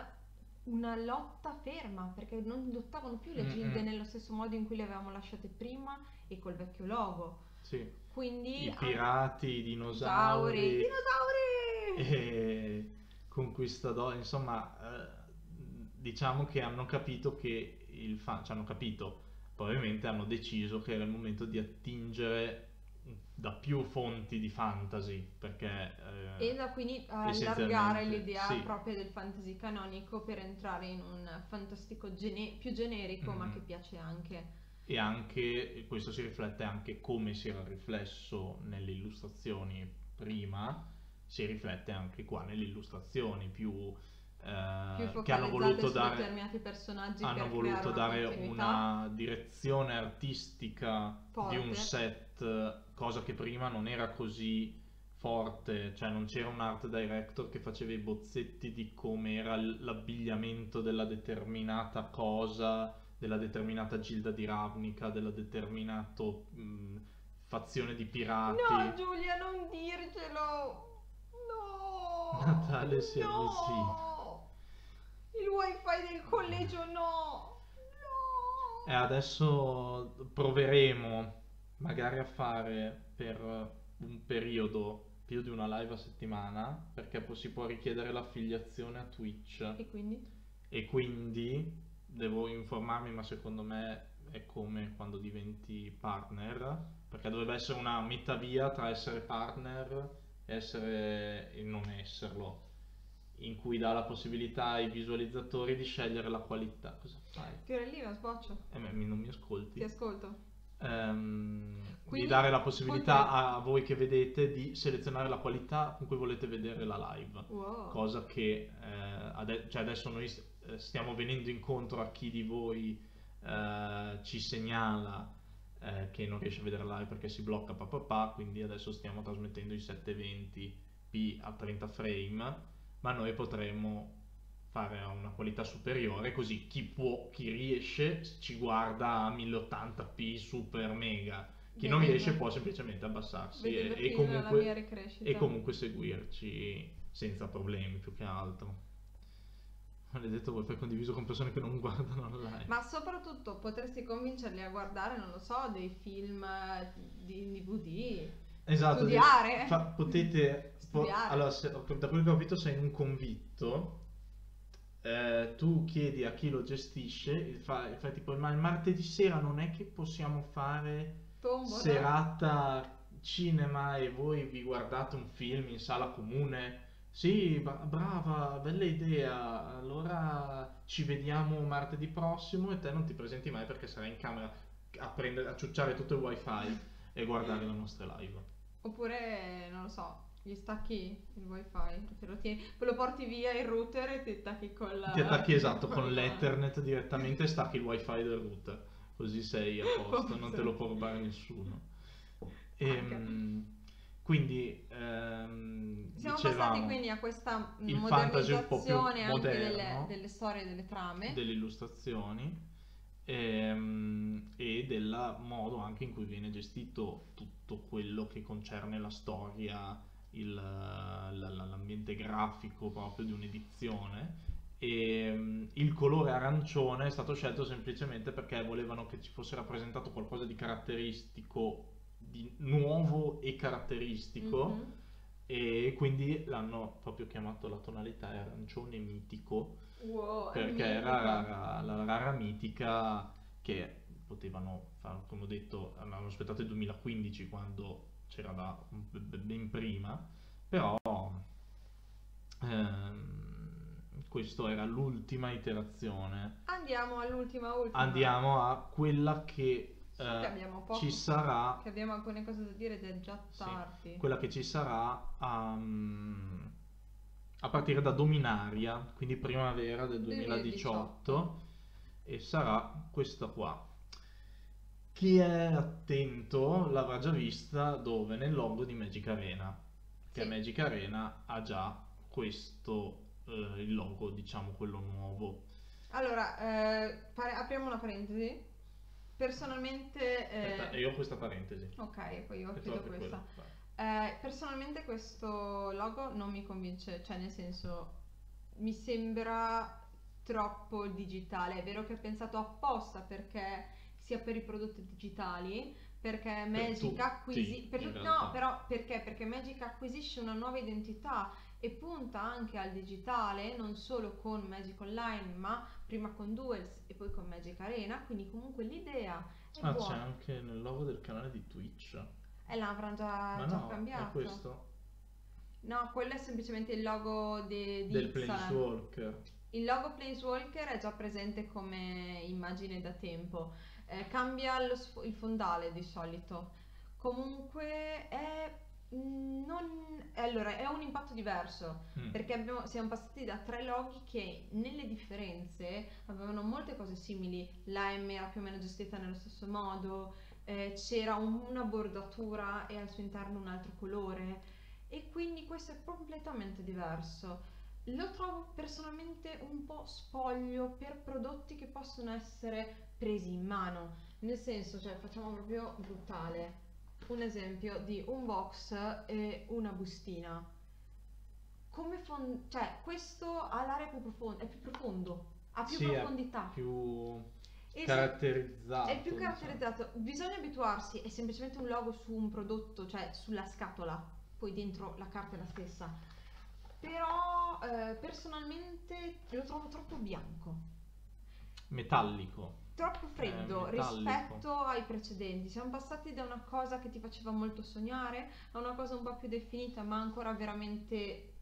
una lotta ferma, perché non lottavano più le Mm, gilde mm. nello stesso modo in cui le avevamo lasciate prima e col vecchio logo. Sì. Quindi I an- pirati, i dinosauri, dinosauri, dinosauri! e conquistadori, insomma, eh, diciamo che hanno capito che il fan, cioè hanno capito, probabilmente hanno deciso che era il momento di attingere da più fonti di fantasy, perché eh, E da quindi allargare essenzialmente, l'idea sì. proprio del fantasy canonico per entrare in un fantastico gene- più generico, ma Mhm. che piace anche. E anche questo si riflette anche come si era riflesso nelle illustrazioni prima, si riflette anche qua nelle illustrazioni più, eh, Più che hanno focalizzate voluto su dare, determinati personaggi hanno per voluto creare una dare continuità. una direzione artistica Forte. di un set, cosa che prima non era così forte, cioè non c'era un art director che faceva i bozzetti di come era l- l'abbigliamento della determinata cosa, della determinata gilda di Ravnica, della determinata fazione di pirati. No, Giulia, non dircelo! No! Natale si No! Il wifi del collegio no! No! E adesso proveremo magari a fare per un periodo più di una live a settimana, perché poi si può richiedere l'affiliazione a Twitch. E quindi? E quindi devo informarmi, ma secondo me è come quando diventi partner, perché dovrebbe essere una metà via tra essere partner e essere e non esserlo, in cui dà la possibilità ai visualizzatori di scegliere la qualità. Cosa fai? Fiorellina, sboccio. Eh, ma mi- non mi ascolti? Ti ascolto. Ehm, Quindi, di dare la possibilità oltre- a voi che vedete di selezionare la qualità con cui volete vedere la live. Wow. Cosa che eh, ade- cioè adesso noi st- eh, stiamo venendo incontro a chi di voi eh, ci segnala eh, che non riesce a vedere la live perché si blocca papà, quindi adesso stiamo trasmettendo in settecentoventi p a trenta frame, ma noi potremmo fare a una qualità superiore, così chi può, chi riesce ci guarda a mille ottanta p super mega, chi non Vedendo- riesce può semplicemente abbassarsi vedendo e, e film alla mia comunque, ricrescita. e comunque seguirci senza problemi più che altro. Maledetto wifi condiviso con persone che non guardano online. Ma soprattutto potresti convincerli a guardare, non lo so, dei film eh, di D V D. Esatto, Studiare. di- fa- potete po- Studiare. allora, se- da quello che ho capito sei in un convitto, eh, tu chiedi a chi lo gestisce, fai, fai tipo ma il martedì sera non è che possiamo fare Tombola. serata cinema e voi vi guardate un film in sala comune? Sì, bra- brava, bella idea. Allora ci vediamo martedì prossimo e te non ti presenti mai perché sarai in camera a prendere, a ciucciare tutto il wifi e guardare le nostre live. Oppure, non lo so, gli stacchi il wifi, te lo tieni, poi lo porti via il router e ti attacchi col... Ti attacchi esatto con col- l'Ethernet direttamente e stacchi il wifi del router, così sei a posto, non te lo può rubare nessuno. Ehm, quindi ehm, Siamo dicevamo passati quindi a questa il fantasy un po' più modernizzazione anche delle, moderno delle storie e delle trame. delle illustrazioni ehm, e del modo anche in cui viene gestito tutto quello che concerne la storia, il- la- la- l'ambiente grafico proprio di un'edizione. E mm, il colore arancione è stato scelto semplicemente perché volevano che ci fosse rappresentato qualcosa di caratteristico, di nuovo e caratteristico, Mhm. e quindi l'hanno proprio chiamato, la tonalità è arancione mitico, Wow, è perché mitico. era rara- la rara mitica che potevano fare, come ho detto, hanno aspettato il duemilaquindici quando c'era da ben prima, però ehm, questa era l'ultima iterazione. Andiamo all'ultima ultima. Andiamo a quella che, So eh, che abbiamo poco, ci sarà, che abbiamo alcune cose da dire ed è già sì, tardi. quella che ci sarà a, a partire da Dominaria, quindi primavera del duemiladiciotto, e sarà questa qua. Chi è attento l'avrà già vista dove? Nel logo di Magic Arena, che Sì. Magic Arena ha già questo, eh, il logo, diciamo quello nuovo. Allora, eh, pare- apriamo una parentesi. Personalmente... eh, Aspetta, io ho questa parentesi. Ok, poi io Che tu chiudo apri questa. quello. Vai. Eh, personalmente questo logo non mi convince, cioè nel senso mi sembra troppo digitale. È vero che è pensato apposta perché sia per i prodotti digitali, perché Magic tutti, acquisisce... in realtà. No, però perché? Perché Magic acquisisce una nuova identità e punta anche al digitale, non solo con Magic Online, ma prima con Duels e poi con Magic Arena, quindi comunque l'idea è Ah, c'è buona. anche nel logo del canale di Twitch. E l'avranno già, Ma già no, cambiato. è questo? No, quello è semplicemente il logo de- di Del Ixalan. Planeswalker. Il logo Planeswalker è già presente come immagine da tempo. Eh, cambia lo sf- il fondale di solito. Comunque è, mm, non, allora, è un impatto diverso Mm. perché abbiamo- siamo passati da tre loghi che nelle differenze avevano molte cose simili. La M era più o meno gestita nello stesso modo, eh, c'era un- una bordatura e al suo interno un altro colore e quindi questo è completamente diverso. Lo trovo personalmente un po' spoglio per prodotti che possono essere presi in mano, nel senso, cioè facciamo proprio brutale. Un esempio di un box e una bustina. Come fon- cioè questo ha l'area più profonda, è più profondo, ha più Sì, è profondità. più E se- caratterizzato. È più diciamo. caratterizzato, bisogna abituarsi, è semplicemente un logo su un prodotto, cioè sulla scatola, poi dentro la carta è la stessa. Però eh, personalmente lo trovo troppo bianco, Metallico. troppo freddo Eh, metallico. rispetto ai precedenti. Siamo passati da una cosa che ti faceva molto sognare a una cosa un po' più definita, ma ancora veramente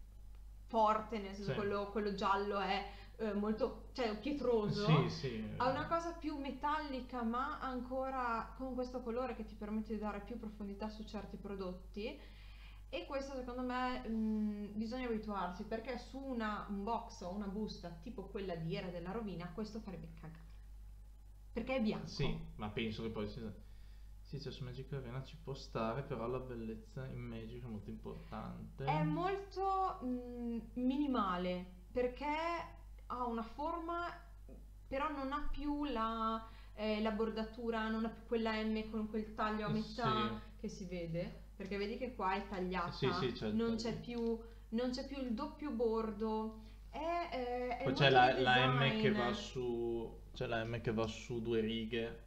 forte, nel senso Sì. quello, quello giallo è eh, molto, cioè pietroso. Sì, sì. Ha una cosa più metallica ma ancora con questo colore che ti permette di dare più profondità su certi prodotti e questo secondo me mh, bisogna abituarsi perché su una, un box o una busta tipo quella di Era della Rovina questo farebbe cagare perché è bianco. Sì, ma penso che poi sia... Sì, cioè su Magic Arena ci può stare, però la bellezza in Magic è molto importante. È molto mh, minimale perché ha una forma però non ha più la, eh, la bordatura, non ha più quella M con quel taglio a metà Sì. che si vede, perché vedi che qua è tagliata, Sì, sì, c'è il non, taglio. c'è più, non c'è più il doppio bordo, è, eh, è Poi molto c'è la, di la M design. che va su... C'è la M che va su due righe.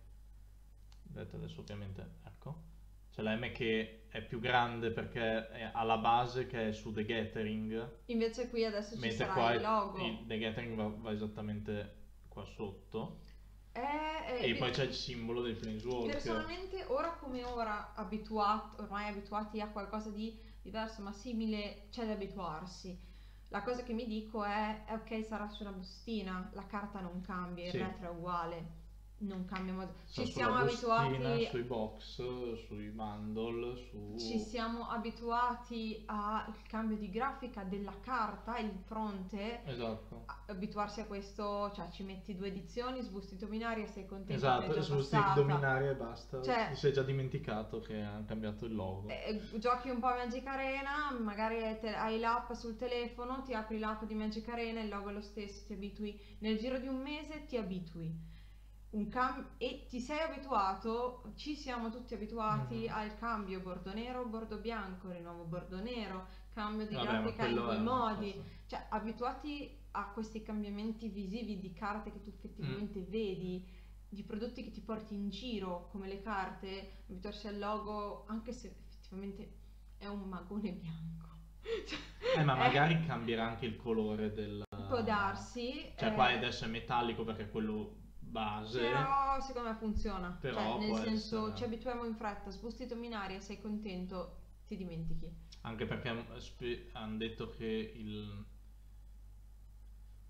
Vedete adesso ovviamente, ecco. C'è la M che è più grande perché è alla base che è su The Gathering. Invece qui adesso ci Mentre sarà qua il logo. il The Gathering va, va esattamente qua sotto. È, è- E poi c'è il simbolo del Planeswalker. Personalmente, ora come ora, abituati, ormai abituati a qualcosa di diverso ma simile, c'è da abituarsi. La cosa che mi dico è, è ok, sarà su una bustina, la carta non cambia, il Sì. retro è uguale, non cambia modo. Sta Ci sulla siamo bustina, abituati, sui box, sui bundle, su... ci siamo abituati al cambio di grafica della carta, il fronte. Esatto. A- abituarsi a questo, cioè ci metti due edizioni, sbusti binaria, sei contento che Esatto, è già su Stick passata. Dominaria e basta. Cioè- Ti sei già dimenticato che hanno cambiato il logo. Eh, giochi un po' a Magic Arena, magari te- hai l'app sul telefono, ti apri l'app di Magic Arena, il logo è lo stesso, ti abitui. Nel giro di un mese ti abitui. Un cam- e ti sei abituato, ci siamo tutti abituati Mhm. al cambio bordo nero, bordo bianco, rinnovo bordo nero, cambio di Vabbè, ma grafica in quello due è una modi. cosa. Cioè, abituati a questi cambiamenti visivi di carte che tu effettivamente Mm. vedi, di prodotti che ti porti in giro, come le carte, abituarsi al logo, anche se effettivamente è un magone bianco. Cioè, Eh, ma è- magari cambierà anche il colore del... può darsi. Cioè eh, qua adesso è metallico perché è quello base. Però secondo me funziona. Però Cioè, nel può senso, essere. ci abituiamo in fretta, sbusti dominaria, sei contento, ti dimentichi. Anche perché hanno detto che il...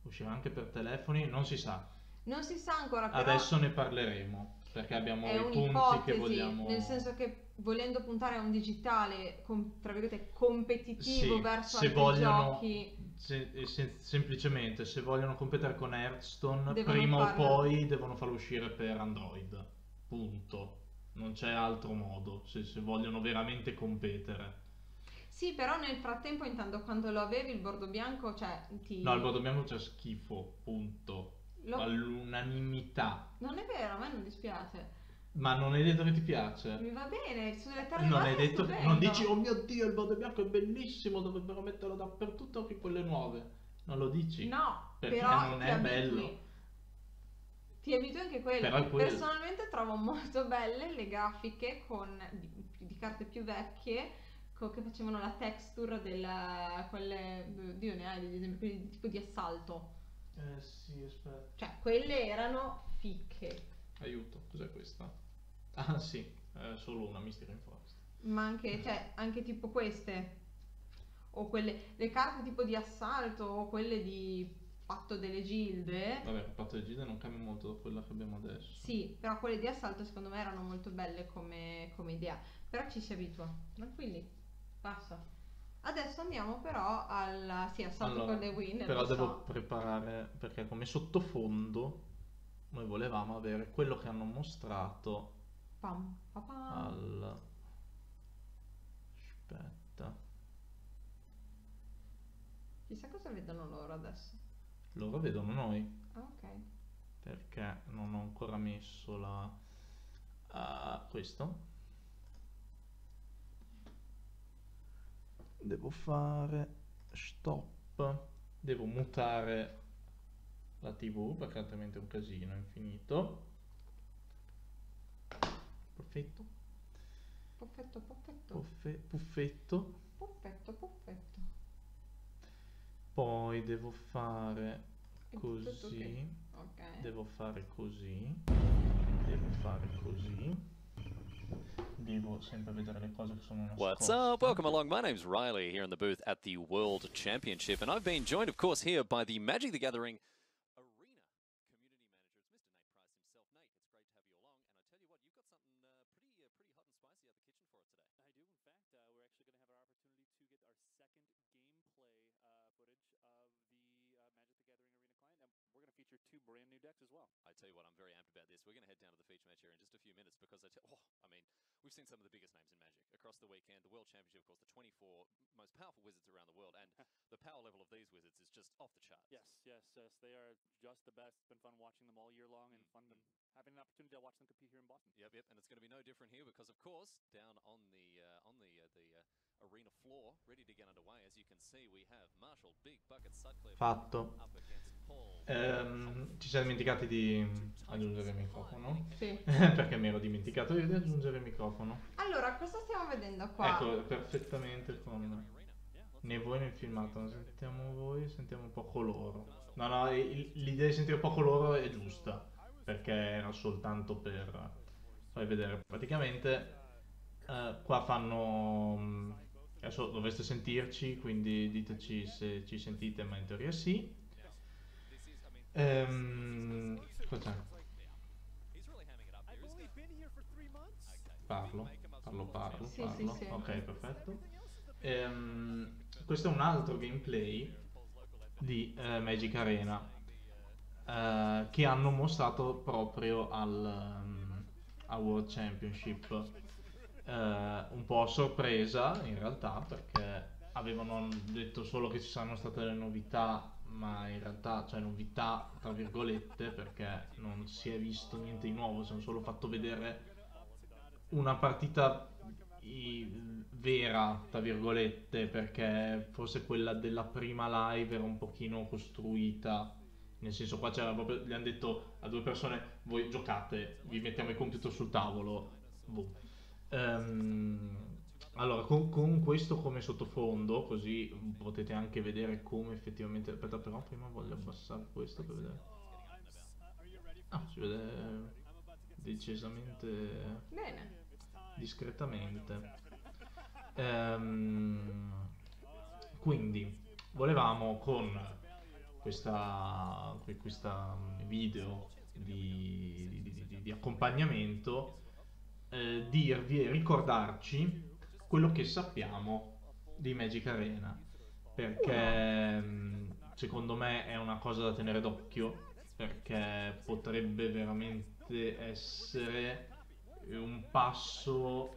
uscirà anche per telefoni, non si sa. Non si sa ancora, però Adesso ne parleremo, perché abbiamo è i punti che un'ipotesi, vogliamo... nel senso che volendo puntare a un digitale, com- tra virgolette, competitivo Sì, verso se altri vogliono, giochi, se- se- semplicemente, se vogliono competere con Hearthstone, devono prima o farlo. poi devono farlo uscire per Android. Punto. Non c'è altro modo, se, se vogliono veramente competere. Sì, però nel frattempo, intanto, quando lo avevi il bordo bianco, cioè ti... No, il bordo bianco c'è schifo, punto. lo- All'unanimità. Non è vero, a me non dispiace. Ma non hai detto che ti piace? Mi va bene, sulle terre Non base hai è detto, stupendo. non dici, oh mio Dio, il bordo bianco è bellissimo, dovrebbero metterlo dappertutto anche quelle nuove. Non lo dici? No, Perché però non ti è abitui. bello. Ti abitui anche a quello. Però è quello. Personalmente trovo molto belle le grafiche con di, di carte più vecchie co- che facevano la texture della quelle Dio ne hai degli esempi quelli di tipo di assalto. Eh sì, aspetta. Cioè, quelle erano ficche. Aiuto, cos'è questa? Ah sì, è solo una Mystic Forest. Ma anche, cioè, anche tipo queste. O quelle, le carte tipo di assalto o quelle di Patto delle Gilde. Vabbè, il patto di Gilde non cambia molto da quella che abbiamo adesso. Sì, però quelle di assalto secondo me erano molto belle come, come idea. Però ci si abitua. Tranquilli. Passa. Adesso andiamo però al... Sì, assalto Allora, con le win. però lo devo so. preparare, perché come sottofondo noi volevamo avere quello che hanno mostrato Pam, pa, pam. al... Aspetta, Chissà cosa vedono loro adesso. loro vedono noi, Ah, ok. perché non ho ancora messo la... ah, questo. Devo fare stop, devo mutare la tivù perché altrimenti è un casino infinito. Perfetto. Puffetto, puffetto. Puffe- puffetto. Puffetto, puffetto. Poi devo fare È tutto così. che- Ok. Devo fare così. Devo fare così. Devo sempre vedere le cose che sono nascoste. What's up? Welcome along. My name's Riley here in the booth at the World Championship, and I've been joined, of course, here by the Magic the Gathering Arena Community Manager. It's Mister Nate Price himself. Nate, it's great to have you along. And I tell you what, you've got something uh, pretty, uh, pretty hot and spicy out the kitchen for us today. I do. In fact, uh, we're actually going to have our opportunity to get our second gameplay uh, footage of the uh, Magic the Gathering Arena client, and we're going to feature two brand new decks as well. I tell you what, I'm very amped about this. We're going to head down to the feature match here in just a few minutes because I tell, oh, I mean, we've seen some of the biggest names in Magic across the weekend. The World Championship, of course, the twenty-four most powerful wizards around the world, and the power level of these wizards is just off the charts. Yes, yes, yes. They are just the best. It's been fun watching them all year long, and fun been having an opportunity to watch them compete here in Boston. Yep, yep, and it's going to be no different here because, of course, down on the uh, on the uh, the uh, arena floor, ready to get underway. As you can see, we have Marshall, Big Bucket, Sutcliffe Fatto. up against Paul. Ehm, ci siamo dimenticati di aggiungere il microfono. Sì. Perché mi ero dimenticato io di aggiungere il microfono. Allora, cosa stiamo vedendo qua? Ecco, perfettamente con né voi né il filmato. Sentiamo voi, sentiamo un poco loro. No, no, il- l'idea di sentire poco loro è giusta, perché era soltanto per farvi vedere. Praticamente eh, qua fanno... mh, adesso dovreste sentirci, quindi diteci se ci sentite, ma in teoria sì. Ehm, cosa c'è? He's really hamming it up I've here, only isn't he? been here for three months. Parlo, parlo, parlo, Sì, parlo. sì, sì. Ok, perfetto. Ehm, questo è un altro gameplay di eh, Magic Arena eh, che hanno mostrato proprio al, um, al World Championship. Eh, un po' a sorpresa in realtà, perché avevano detto solo che ci saranno state le novità, ma in realtà, cioè novità tra virgolette, perché non si è visto niente di nuovo, si hanno solo fatto vedere una partita i- vera, tra virgolette, perché forse quella della prima live era un pochino costruita, nel senso qua c'era proprio, gli hanno detto a due persone, voi giocate, vi mettiamo il computer sul tavolo, boh. Ehm, allora, con, con questo come sottofondo, così potete anche vedere come effettivamente... Aspetta, però prima voglio abbassare questo per vedere. Ah, si vede decisamente Bene. discretamente. Ehm, quindi volevamo con questa, questa video di, di, di, di accompagnamento, eh, dirvi e ricordarci quello che sappiamo di Magic Arena, perché mh, secondo me è una cosa da tenere d'occhio, perché potrebbe veramente essere un passo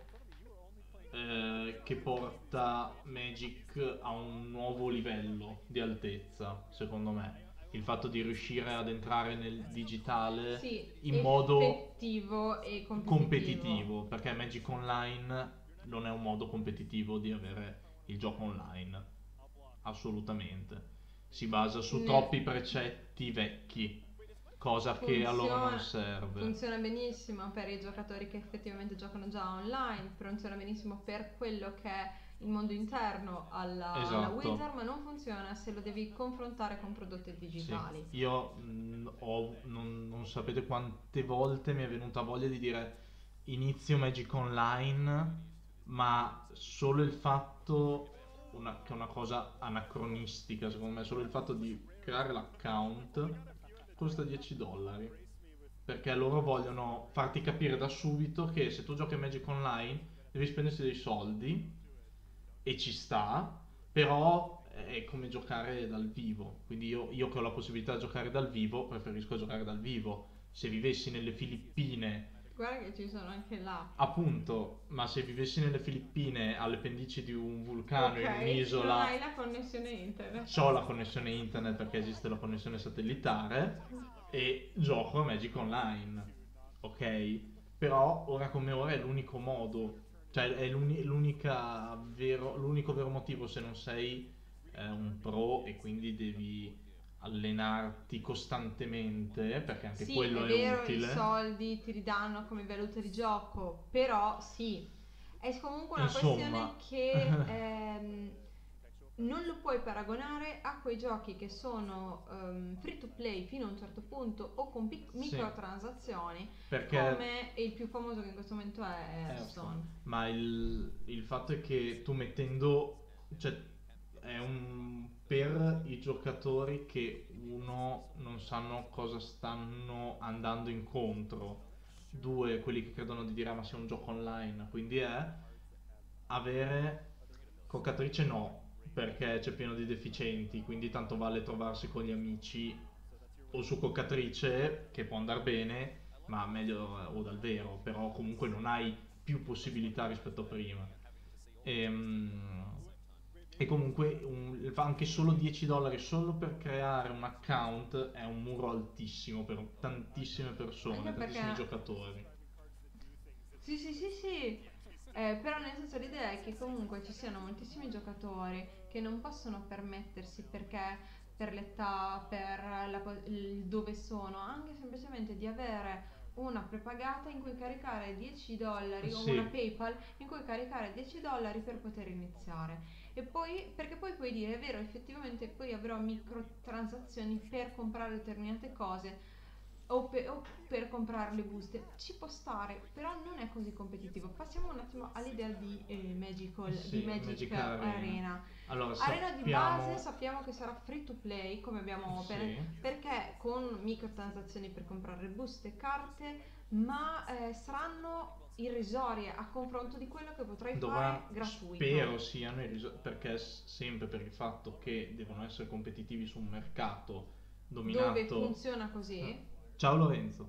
eh, che porta Magic a un nuovo livello di altezza, secondo me. Il fatto di riuscire ad entrare nel digitale Sì, in modo effettivo e competitivo. competitivo, perché Magic Online non è un modo competitivo di avere il gioco online, assolutamente. Si basa su Ne- troppi precetti vecchi, cosa che a loro non serve. Funziona benissimo per i giocatori che effettivamente giocano già online, funziona benissimo per quello che è il mondo interno alla, alla Esatto. Wizard, ma non funziona se lo devi confrontare con prodotti digitali. Sì, io mh, ho, non, non sapete quante volte mi è venuta voglia di dire inizio Magic Online, ma solo il fatto, una, che è una cosa anacronistica secondo me, solo il fatto di creare l'account costa dieci dollari, perché loro vogliono farti capire da subito che se tu giochi a Magic Online devi spendersi dei soldi, e ci sta, però è come giocare dal vivo, quindi io, io che ho la possibilità di giocare dal vivo preferisco giocare dal vivo. Se vivessi nelle Filippine, Guarda che ci sono anche là. appunto, ma se vivessi nelle Filippine alle pendici di un vulcano, in Ok, non un'isola, hai la connessione internet. ho la connessione internet perché esiste la connessione satellitare e gioco a Magic Online, ok? Però ora come ora è l'unico modo, cioè è l'uni- l'unica vero, l'unico vero motivo, se non sei eh, un pro e quindi devi allenarti costantemente, perché anche Sì, quello è è vero, utile. i soldi ti ridanno come valuta di gioco, però sì, è comunque una Insomma. questione che ehm, non lo puoi paragonare a quei giochi che sono ehm, free to play fino a un certo punto o con pic- Sì. microtransazioni, Perché come il più famoso che in questo momento è Hearthstone. Ma il, il fatto è che tu mettendo, cioè è un per i giocatori che uno non sanno cosa stanno andando incontro, due quelli che credono di dire "Ah, ma sia un gioco online", quindi è avere coccatrice no, perché c'è pieno di deficienti, quindi tanto vale trovarsi con gli amici o su coccatrice, che può andare bene, ma meglio eh, o dal vero, però comunque non hai più possibilità rispetto a prima. E, mm, e comunque un- anche solo dieci dollari solo per creare un account è un muro altissimo per tantissime persone, Anche perché- tantissimi giocatori. Sì, sì, sì, sì. Eh, però nel senso l'idea è che comunque ci siano moltissimi giocatori che non possono permettersi perché per l'età, per la po- il dove sono, anche semplicemente di avere una prepagata in cui caricare dieci dollari o Sì. una PayPal in cui caricare dieci dollari per poter iniziare. E poi, perché poi puoi dire, è vero, effettivamente poi avrò microtransazioni per comprare determinate cose o per, o per comprare le buste, ci può stare, però non è così competitivo. Passiamo un attimo all'idea di eh, Magical, Sì, di Magic, Magic Arena. Arena. Allora, Arena di sappiamo- base sappiamo che sarà free to play, come abbiamo Sì. appena, perché con microtransazioni per comprare buste e carte, ma eh, saranno irrisorie a confronto di quello che potrai Dovrà- fare gratuito. spero siano irriso- perché s- sempre per il fatto che devono essere competitivi su un mercato dominato. Dove funziona così? Ciao Lorenzo.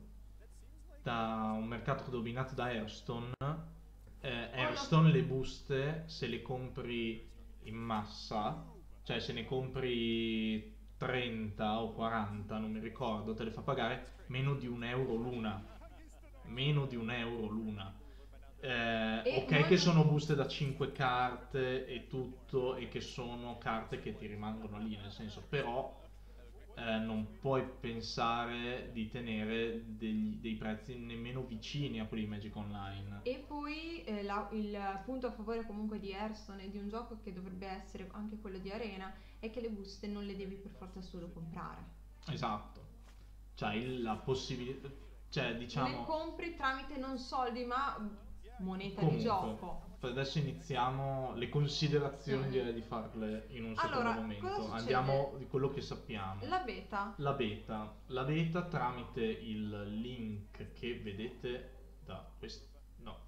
Da un mercato dominato da Hearthstone, eh, Hearthstone le buste se le compri in massa, cioè se ne compri trenta o quaranta, non mi ricordo, te le fa pagare meno di un euro l'una. Meno di un euro l'una. Eh, E ok non- che sono buste da cinque carte e tutto, e che sono carte che ti rimangono lì, nel senso, però eh, non puoi pensare di tenere degli- dei prezzi nemmeno vicini a quelli di Magic Online. E poi eh, la- il punto a favore comunque di Hearthstone e di un gioco che dovrebbe essere anche quello di Arena è che le buste non le devi per forza solo comprare. Esatto. C'hai la possibilità, cioè Le diciamo compri tramite non soldi ma moneta Comunque. di gioco. per adesso iniziamo le considerazioni, Mm. direi di farle in un Allora, secondo cosa momento. succede? Andiamo di quello che sappiamo. La beta. La beta, la beta tramite il link che vedete da questo, no,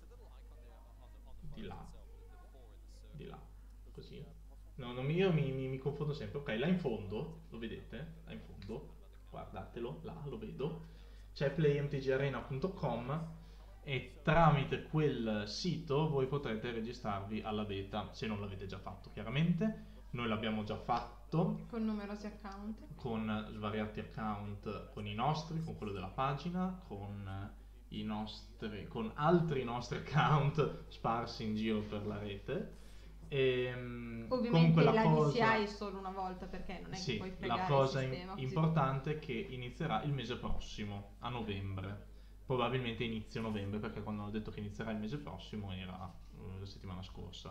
di là, di là, così. No, non mi, io mi, mi, mi confondo sempre. Ok, là in fondo, lo vedete? Là in fondo, guardatelo, là, lo vedo. C'è play m t g arena punto com e tramite quel sito voi potrete registrarvi alla beta, se non l'avete già fatto chiaramente. Noi l'abbiamo già fatto Con numerosi account. con svariati account, con i nostri, con quello della pagina, con i nostri, con altri nostri account sparsi in giro per la rete. E, Ovviamente comunque la, la cosa, D C I è solo una volta perché non è sì, che puoi la fregare cosa il im- sistema. così. importante è che inizierà il mese prossimo, a novembre. Probabilmente inizio novembre, perché quando hanno detto che inizierà il mese prossimo era eh, la settimana scorsa.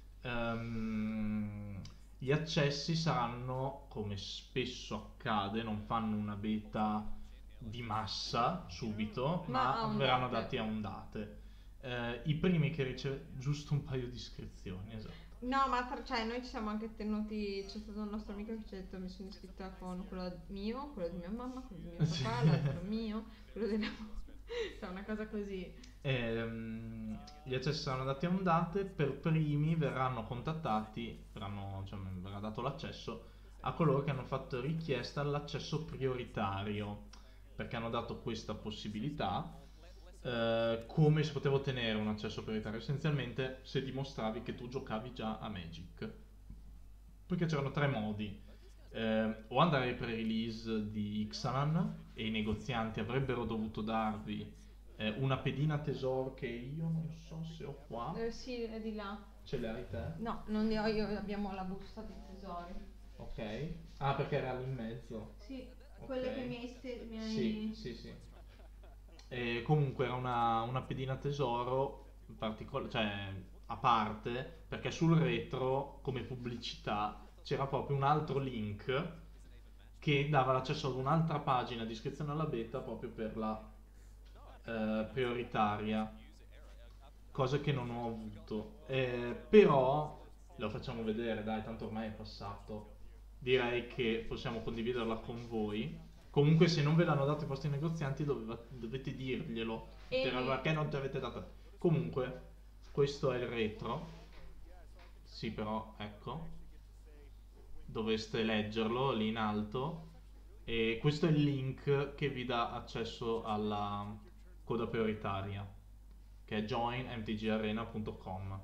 Ehm, gli accessi saranno, come spesso accade, non fanno una beta di massa subito, Ma ma, a ondate. verranno dati a ondate. Eh, I primi che ricevono giusto un paio di iscrizioni, esatto. No, ma tra- cioè, noi ci siamo anche tenuti. C'è stato un nostro amico che ci ha detto: mi sono iscritta con quello mio, quello di mia mamma, quello di mio Sì. papà, l'altro mio, quello della. Cioè, una cosa così. Ehm, gli accessi saranno dati a ondate, per primi verranno contattati, verranno, cioè, verrà dato l'accesso a coloro che hanno fatto richiesta all'accesso prioritario, perché hanno dato questa possibilità. Eh, come si poteva ottenere un accesso prioritario? Essenzialmente se dimostravi che tu giocavi già a Magic, perché c'erano tre modi. Eh, o andare ai pre-release di Ixalan e i negozianti avrebbero dovuto darvi eh, una pedina tesoro che io non so se ho qua. Eh, sì, è di là. Ce l'hai te? No, non ne ho io, abbiamo la busta dei tesori. Ok. Ah, perché era lì in mezzo. Sì, Ok. quelle che mi hai. ste- mi hai- Sì, sì, sì. E comunque era una, una pedina tesoro particolare, cioè a parte, perché sul retro, come pubblicità, c'era proprio un altro link che dava l'accesso ad un'altra pagina di iscrizione alla beta proprio per la eh, prioritaria, cosa che non ho avuto. Eh, però lo facciamo vedere, dai, tanto ormai è passato. Direi che possiamo condividerla con voi. Comunque se non ve l'hanno dato i vostri negozianti doveva- dovete dirglielo. E- Per- Perché non ti avete dato. Comunque, questo è il retro. Sì, però, ecco. Dovreste leggerlo lì in alto. E questo è il link che vi dà accesso alla coda prioritaria, che è join m t g arena punto com.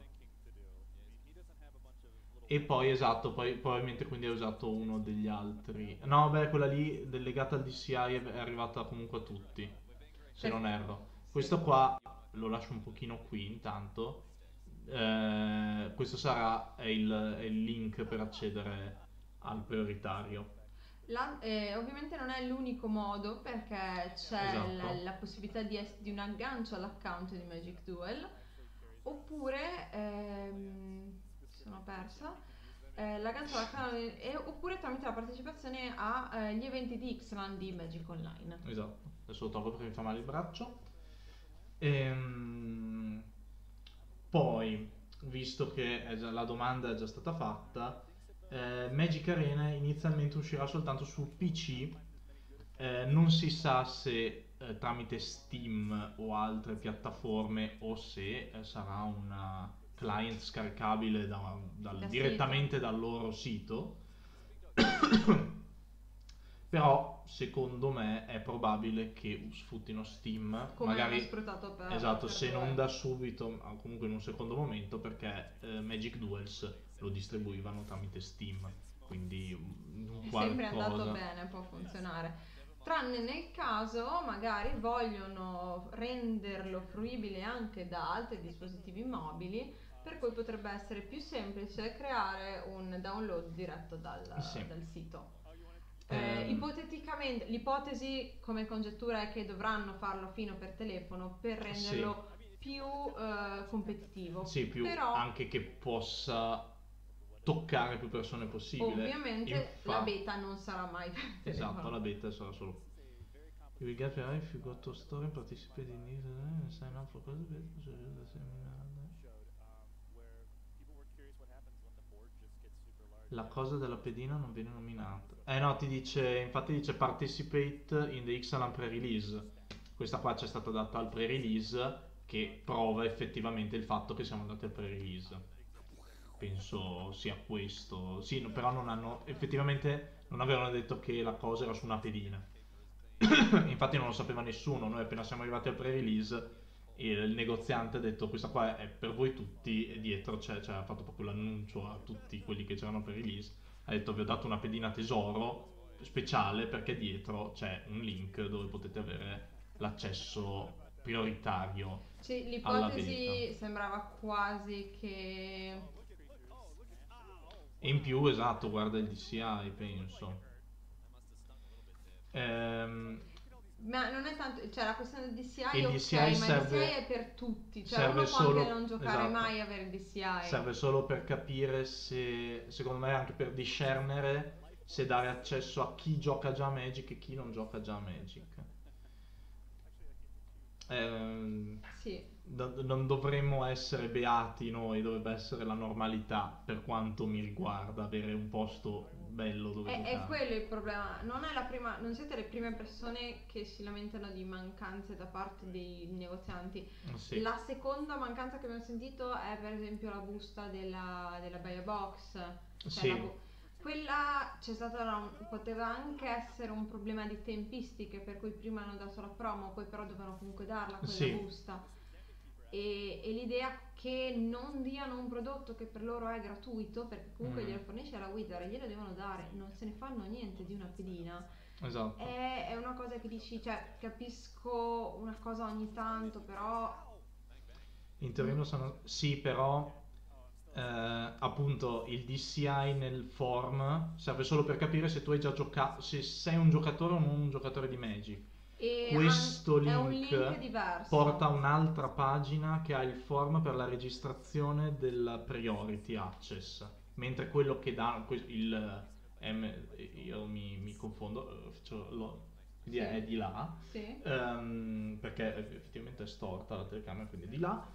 E poi esatto, poi probabilmente quindi hai usato uno degli altri. No, beh, quella lì del- legata al D C I è è arrivata comunque a tutti, se non erro. Questo qua lo lascio un pochino qui intanto. Eh, questo sarà è il, è il link per accedere al prioritario. La- eh, ovviamente non è l'unico modo perché c'è Esatto. la, la possibilità di, es- di un aggancio all'account di Magic Duel oppure ehm, sono persa eh, l'aggancio all'account e- oppure tramite la partecipazione agli eventi di Ixalan di Magic Online. Esatto, adesso lo tolgo perché mi fa male il braccio. Ehm, poi, visto che è già- la domanda è già stata fatta, eh, Magic Arena inizialmente uscirà soltanto su P C, eh, non si sa se eh, tramite Steam o altre piattaforme o se eh, sarà una client scaricabile da- dal- Da direttamente dal loro sito. Però secondo me è probabile che sfruttino Steam, Come magari hanno sfruttato per esatto, per se non Duel. da subito, ma comunque in un secondo momento, perché eh, Magic Duels lo distribuivano tramite Steam, quindi un È sempre andato qualcosa. bene, può funzionare. Tranne nel caso magari vogliono renderlo fruibile anche da altri dispositivi mobili, per cui potrebbe essere più semplice creare un download diretto dal, Sì. dal sito. Ehm. Eh, ipoteticamente, l'ipotesi come congettura è che dovranno farlo fino per telefono per renderlo più eh, competitivo. Sì, più Però anche che possa toccare più persone possibile. ovviamente la Infatti- beta non sarà mai per telefono. Esatto, la beta sarà solo. You will get if you go to store and participate in it, uh, sign up for cose beta. La cosa della pedina non viene nominata. Eh no, ti dice, infatti dice participate in the Ixalan pre-release. Questa qua c'è stata data al pre-release, che prova effettivamente il fatto che siamo andati al pre-release. Penso sia questo. Sì, no, però non hanno, effettivamente non avevano detto che la cosa era su una pedina. Infatti non lo sapeva nessuno, noi appena siamo arrivati al pre-release il negoziante ha detto questa qua è per voi tutti e dietro c'è, cioè, ha fatto proprio l'annuncio a tutti quelli che c'erano per release, ha detto vi ho dato una pedina tesoro speciale perché dietro c'è un link dove potete avere l'accesso prioritario Sì, alla l'ipotesi beta. sembrava quasi che... E in più, esatto, guarda il D C I, penso. Ehm, Ma non è tanto, cioè la questione del D C I il ok, D C I ma il serve, D C I è per tutti, cioè serve uno può solo, anche non giocare esatto, mai e avere il D C I. serve solo per capire se, secondo me anche per discernere se dare accesso a chi gioca già a Magic e chi non gioca già a Magic. Ehm, Sì. do- non dovremmo essere beati noi, dovrebbe essere la normalità per quanto mi riguarda avere un posto bello dove È, è giocare. quello il problema, non, è la prima, non siete le prime persone che si lamentano di mancanze da parte dei negozianti. Sì. La seconda mancanza che abbiamo sentito è per esempio la busta della, della Buy a Box. Cioè Sì. la bu- quella c'è stata una- poteva anche essere un problema di tempistiche, per cui prima hanno dato la promo, poi però dovevano comunque darla quella Sì. busta. E, e l'idea che non diano un prodotto che per loro è gratuito, perché comunque Mm. glielo fornisce la Wizard e glielo devono dare, non se ne fanno niente di una pedina, Esatto. è, è una cosa che dici, cioè capisco una cosa ogni tanto, però In teoria sono... Sì, però eh, appunto il D C I nel form serve solo per capire se tu hai già giocato, se sei un giocatore o non un giocatore di Magic. e Questo an- è un link, link diverso. porta a un'altra pagina che ha il form per la registrazione del Priority Access, mentre quello che dà que- il M, io mi, mi confondo, eh, faccio lo- quindi Sì. è di là, Sì. ehm, perché effettivamente è storta la telecamera, quindi è di là.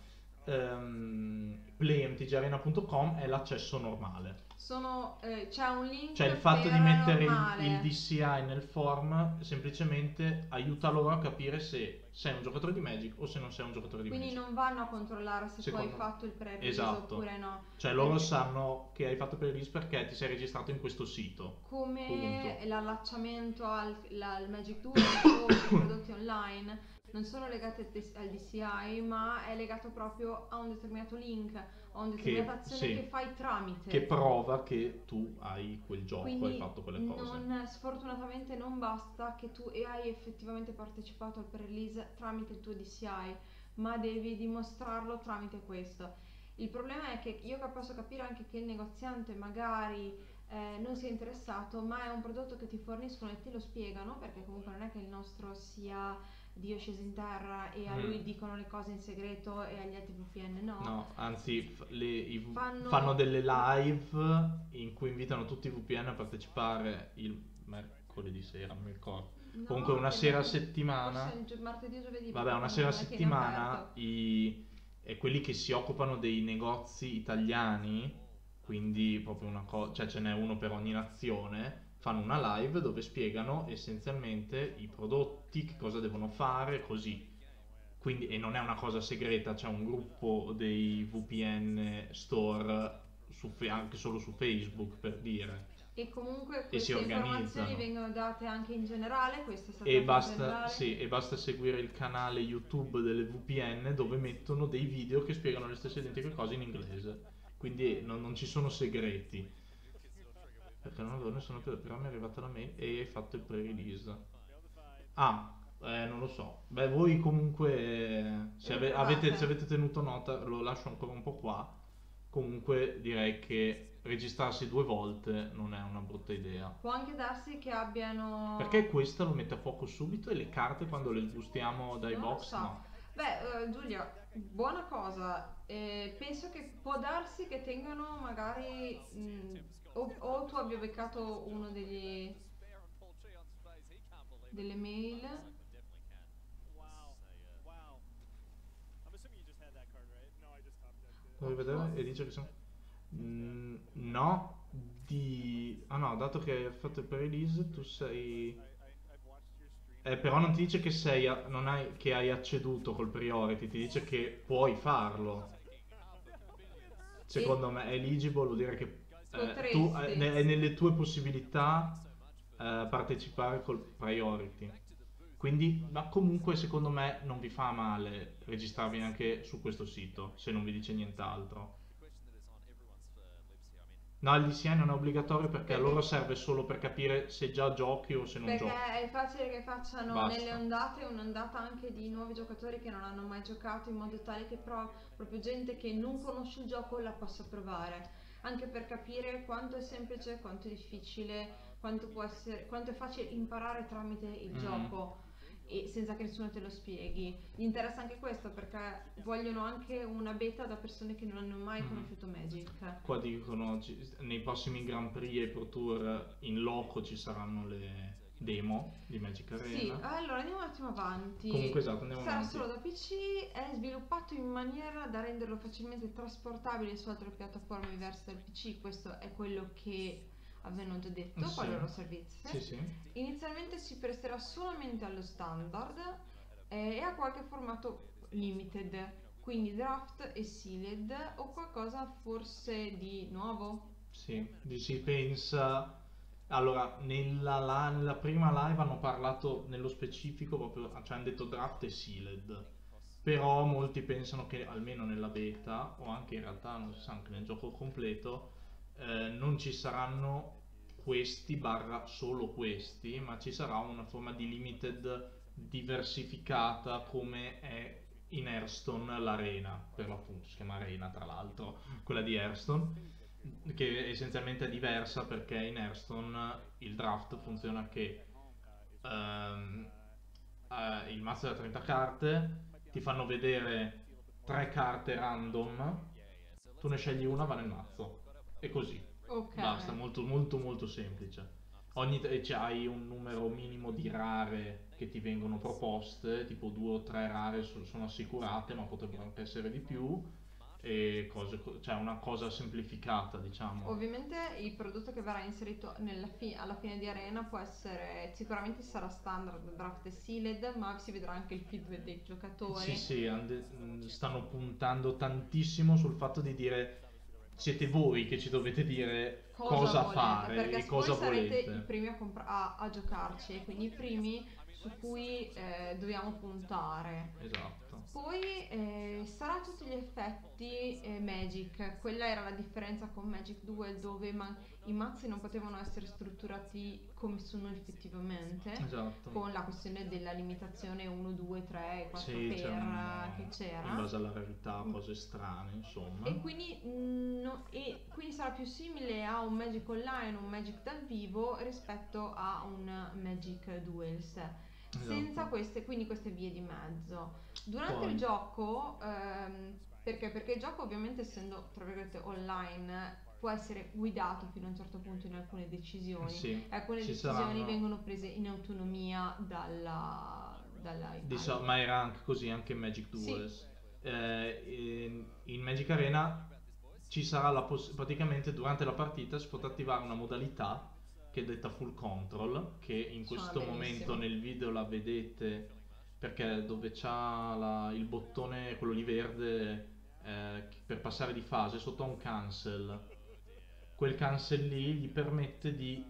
Um, play m t g arena punto com è l'accesso normale. Sono, eh, c'è un link Cioè il fatto per di mettere il, normale. il D C I nel form semplicemente aiuta loro a capire se sei un giocatore di Magic o se non sei un giocatore di Quindi Magic. non vanno a controllare se Secondo tu hai me. fatto il pre-release Esatto. oppure no. Cioè loro Perché- sanno che hai fatto il pre-release perché ti sei registrato in questo sito. come Punto. l'allacciamento al, la- al Magic Tour o i prodotti online non sono legati al D- al D C I, ma è legato proprio a un determinato link, a una determinata azione sì. che fai tramite. Che prova che tu hai quel gioco, Quindi hai fatto quelle cose. non, sfortunatamente non basta che tu hai effettivamente partecipato al pre-release tramite il tuo D C I, ma devi dimostrarlo tramite questo. Il problema è che io ca- posso capire anche che il negoziante magari eh, non sia interessato, ma è un prodotto che ti forniscono e te lo spiegano, perché comunque non è che il nostro sia Dio sceso in terra e a Mm. lui dicono le cose in segreto e agli altri V P N no. No, anzi f- le- i v- Fanno- fanno... delle live in cui invitano tutti i V P N a partecipare il mercoledì sera, non mi ricordo. No, Comunque una il sera a mercoledì- settimana, forse il gio- martedì o giovedì. vabbè, una perché sera a non è che è settimana aperto. i, e quelli che si occupano dei negozi italiani, quindi proprio una cosa, cioè ce n'è uno per ogni nazione, fanno una live dove spiegano essenzialmente i prodotti, che cosa devono fare, così. Quindi, e non è una cosa segreta, c'è un gruppo dei V P N store su fe- anche solo su Facebook, per dire. E comunque E si queste informazioni organizzano. vengono date anche in generale, questa è stata E data in basta, generale. sì, e basta seguire il canale YouTube delle V P N dove mettono dei video che spiegano le stesse identiche cose in inglese. Quindi non, non ci sono segreti. Perché non avevo nessuno più, però mi è arrivata la mail e hai fatto il pre-release. Ah, eh, non lo so. Beh, voi comunque, eh, se, ave- Provate. avete, se avete tenuto nota, lo lascio ancora un po' qua. Comunque direi che registrarsi due volte non è una brutta idea. Può anche darsi che abbiano... Perché questa lo mette a fuoco subito e le carte quando le sbustiamo dai Non lo box so. no. Beh, eh, Giulia, buona cosa. Eh, penso che può darsi che tengano magari... mh, o, o tu abbia beccato uno degli... delle mail. Wow. Wow. I'm assuming you just had that card, right? No, I just top decked it. Vuoi vedere? E dice che sono... Mm, no, di... Ah no, dato che hai fatto il pre-release, tu sei... Eh, però non ti dice che sei a- non hai, che hai acceduto col priority, ti dice che puoi farlo. Secondo me eligible vuol dire che eh, tu eh, Potresti. ne- è nelle tue possibilità eh, partecipare col priority. Quindi, ma comunque secondo me non vi fa male registrarvi anche su questo sito, se non vi dice nient'altro. No, il D C I non è obbligatorio perché a Perché? loro serve solo per capire se già giochi o se non Perché giochi. è facile che facciano Basta. nelle ondate un'ondata anche di nuovi giocatori che non hanno mai giocato, in modo tale che pro- proprio gente che non conosce il gioco la possa provare, anche per capire quanto è semplice, quanto è difficile, quanto può essere, quanto è facile imparare tramite il Mhm. gioco e senza che nessuno te lo spieghi. Gli interessa anche questo perché vogliono anche una beta da persone che non hanno mai Mhm. conosciuto Magic. Qua dicono ci- nei prossimi Grand Prix e Pro Tour in loco ci saranno le demo di Magic Sì, Arena. allora andiamo un attimo avanti. Comunque esatto, andiamo Sarà avanti. solo da P C, è sviluppato in maniera da renderlo facilmente trasportabile su altre piattaforme diverse dal P C, questo è quello che avevano già detto, Sì. quali loro servizi. Sì, sì. Inizialmente si presterà solamente allo standard eh, e a qualche formato limited, quindi draft e sealed o qualcosa forse di nuovo. Sì, di- si pensa... Allora, nella, la- nella prima live hanno parlato nello specifico, proprio, cioè hanno detto draft e sealed, però molti pensano che almeno nella beta, o anche in realtà non si sa anche nel gioco completo, eh, non ci saranno questi barra solo questi, ma ci sarà una forma di limited diversificata come è in Hearthstone l'arena, per l'appunto, si chiama Arena tra l'altro, quella di Hearthstone, che essenzialmente è diversa perché in Hearthstone il draft funziona che ehm, eh, il mazzo da trenta carte ti fanno vedere tre carte random, tu ne scegli una, va nel mazzo e così Ok. basta, molto molto molto semplice. Ogni e c'è- hai un numero minimo di rare che ti vengono proposte, tipo due o tre rare so- sono assicurate, ma potrebbero anche essere di più, e cose, co- cioè una cosa semplificata, diciamo. Ovviamente il prodotto che verrà inserito nella fi- alla fine di Arena può essere, sicuramente sarà standard, draft e sealed, ma si vedrà anche il feedback dei giocatori. Sì, sì, ande- mh, stanno puntando tantissimo sul fatto di dire siete voi che ci dovete dire Cosa, cosa, volete, fare perché e se cosa voi sarete volete. i primi a, compra- a, a giocarci, e quindi i primi su cui eh, dobbiamo puntare. Esatto. Poi eh, sarà a tutti gli effetti eh, Magic, quella era la differenza con Magic Duel, dove ma- i mazzi non potevano essere strutturati come sono effettivamente, Esatto. con la questione della limitazione uno, due, tre, quattro Sì, per c'è un- che c'era. in base alla rarità, cose strane, insomma. E quindi, mm, no- e quindi sarà più simile a un Magic Online, un Magic dal vivo rispetto a un Magic Duels. Senza Esatto. queste, quindi queste vie di mezzo. Durante Poi- il gioco, ehm, perché? Perché il gioco ovviamente essendo tra virgolette online può essere guidato fino a un certo punto in alcune decisioni. Sì, E alcune ci decisioni saranno- vengono prese in autonomia dalla, dalla Di so- ma era anche così anche in Magic Sì. Duels. Eh, in, in Magic Arena ci sarà la poss- praticamente durante la partita si potrà attivare una modalità che è detta full control, che in Suona questo benissimo. momento nel video la vedete perché dove c'ha la- il bottone, quello lì verde, eh, per passare di fase sotto a un cancel. Quel cancel lì gli permette di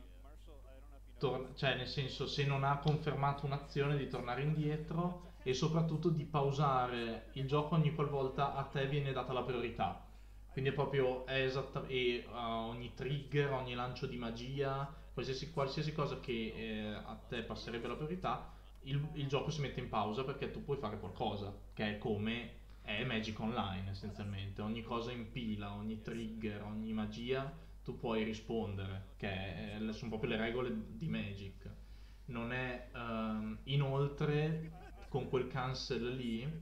tor- cioè nel senso se non ha confermato un'azione di tornare indietro e soprattutto di pausare il gioco ogni qualvolta a te viene data la priorità. Quindi è proprio è esatta- e uh, ogni trigger, ogni lancio di magia, qualsiasi, qualsiasi cosa che eh, a te passerebbe la priorità, il, il gioco si mette in pausa perché tu puoi fare qualcosa, che è come è Magic Online essenzialmente. Ogni cosa in pila, ogni trigger, ogni magia, tu puoi rispondere, che è- sono proprio le regole di Magic. Non è ehm, inoltre con quel cancel lì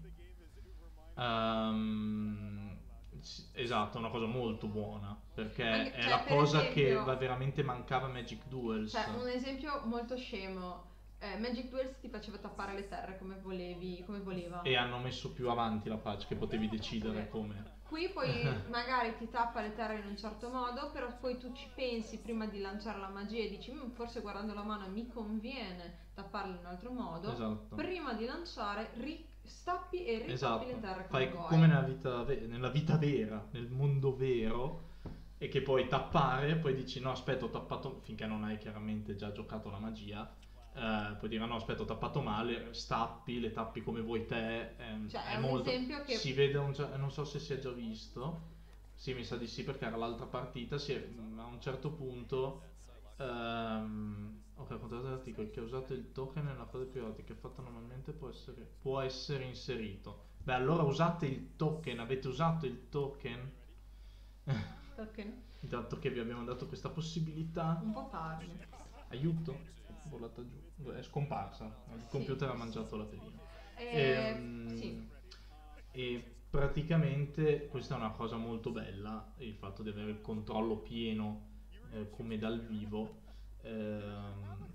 ehm, s- esatto, è una cosa molto buona perché Anche- è cioè, la per cosa esempio- che va- veramente mancava a Magic Duels. Cioè, un esempio molto scemo. eh, Magic Duels ti faceva tappare le terre come volevi, come voleva. E hanno messo più avanti la patch che potevi decidere come. Qui poi magari ti tappa le terre in un certo modo, però poi tu ci pensi prima di lanciare la magia e dici "Mm, forse guardando la mano mi conviene tapparla in un altro modo". Esatto. Prima di lanciare ri- stappi e ritappi Esatto. le terre Fai come vuoi. come nella vita, ve- nella vita vera, nel mondo vero, e che puoi tappare, poi dici no aspetta ho tappato, finché non hai chiaramente già giocato la magia, eh, puoi dire no aspetta ho tappato male, stappi, le tappi come vuoi te, ehm, Cioè, è, è un molto, esempio che- si vede, un, cer- non so se si è già visto, sì mi sa di sì perché era l'altra partita, si è- a un certo punto, ehm, ok ho controllato l'articolo, chi ha usato il token nella fase periodica è fatto normalmente può essere, può essere inserito. Beh, allora usate il token, avete usato il token? Token. Dato che vi abbiamo dato questa possibilità. Un po' tardi. Aiuto, volata giù, è scomparsa, il Sì. computer ha mangiato la pedina. Eh, Ehm, sì. E praticamente questa è una cosa molto bella, il fatto di avere il controllo pieno, eh, come dal vivo, ehm,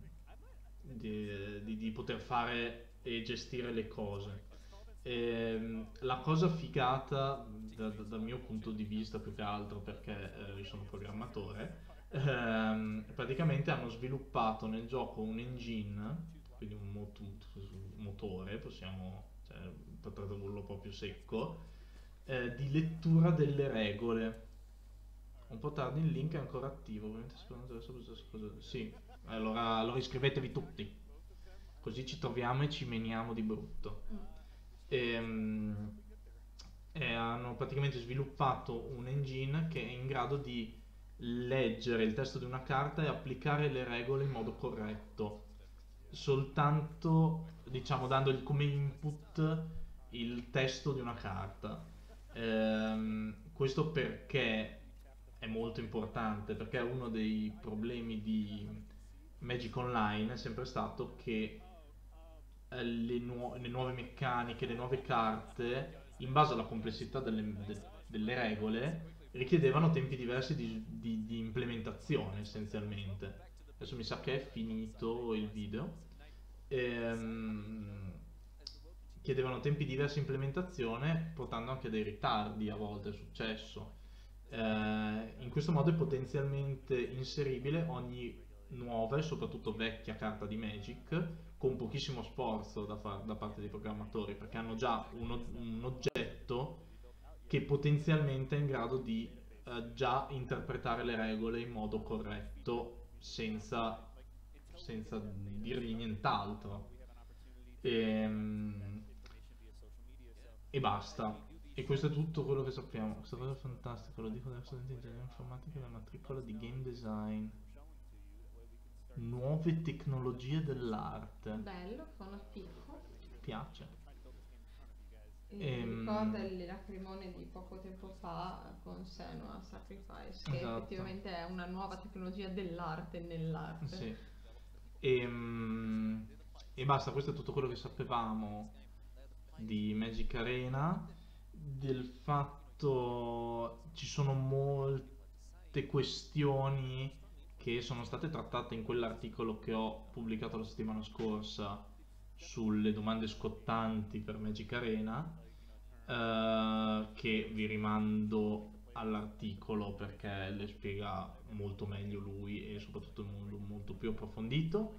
di, di- di poter fare e gestire le cose. Ehm, la cosa figata da- da- dal mio punto di vista più che altro perché eh, io sono programmatore, ehm, praticamente hanno sviluppato nel gioco un engine, quindi un mot- un motore, possiamo, cioè, per tradurlo proprio secco, eh, di lettura delle regole. Un po' tardi il link è ancora attivo, ovviamente sperando adesso cosa. Sì, allora, allora iscrivetevi tutti, così ci troviamo e ci meniamo di brutto. Mm. Ehm, e hanno praticamente sviluppato un engine che è in grado di leggere il testo di una carta e applicare le regole in modo corretto, soltanto diciamo dandogli come input il testo di una carta. Ehm, questo perché è molto importante, perché uno dei problemi di Magic Online è sempre stato che eh, le, nuo- le nuove meccaniche, le nuove carte, in base alla complessità delle, de- delle regole, richiedevano tempi diversi di, di- di implementazione essenzialmente. Adesso mi sa che è finito il video. Ehm, chiedevano tempi diversi di implementazione, portando anche dei ritardi a volte, è successo. Eh, in questo modo è potenzialmente inseribile ogni nuova e soprattutto vecchia carta di Magic con pochissimo sforzo da, far- da parte dei programmatori, perché hanno già uno- un oggetto che potenzialmente è in grado di eh, già interpretare le regole in modo corretto senza, senza dirgli nient'altro. Ehm, E, basta. E questo è tutto quello che sappiamo. Questa cosa è fantastica, lo dico da studente di ingegneria informatica della matricola di game design. Nuove tecnologie dell'arte. Bello, fanatico. Mi piace. E Ehm. mi ricorda il lacrimone di poco tempo fa con Senua Sacrifice, che Esatto. effettivamente è una nuova tecnologia dell'arte nell'arte. Sì. E, e basta, questo è tutto quello che sapevamo di Magic Arena. Del fatto ci sono molte questioni che sono state trattate in quell'articolo che ho pubblicato la settimana scorsa sulle domande scottanti per Magic Arena, eh, che vi rimando all'articolo perché le spiega molto meglio lui e soprattutto in modo molto più approfondito.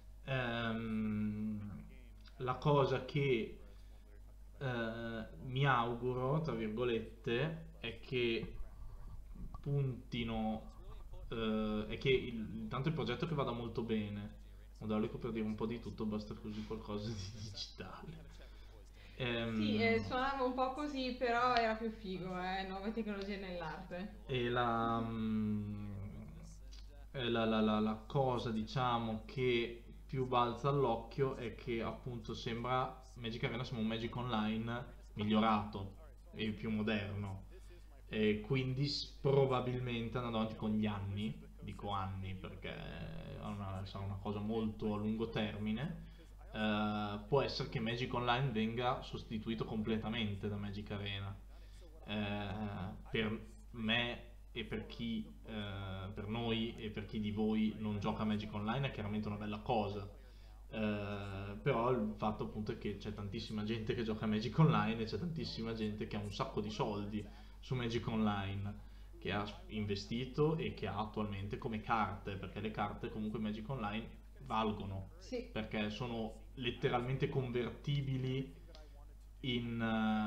Ehm, la cosa che eh, mi auguro, tra virgolette, è che puntino, eh, è che il, intanto il progetto che vada molto bene, modalico per dire un po' di tutto, basta così qualcosa di digitale. Ehm, Sì, eh, suonava un po' così, però era più figo, eh, nuove tecnologie nell'arte. E la, mm, e la, la- la- la cosa, diciamo, che più balza all'occhio è che appunto sembra Magic Arena siamo un Magic Online migliorato e più moderno. E quindi s- probabilmente andando avanti con gli anni, dico anni perché è una, sarà una cosa molto a lungo termine, eh, può essere che Magic Online venga sostituito completamente da Magic Arena. Eh, per me e per chi, eh, per noi e per chi di voi non gioca a Magic Online è chiaramente una bella cosa, Eh, però il fatto appunto è che c'è tantissima gente che gioca a Magic Online e c'è tantissima gente che ha un sacco di soldi su Magic Online, che ha investito e che ha attualmente come carte, perché le carte comunque Magic Online valgono, Sì. perché sono letteralmente convertibili in,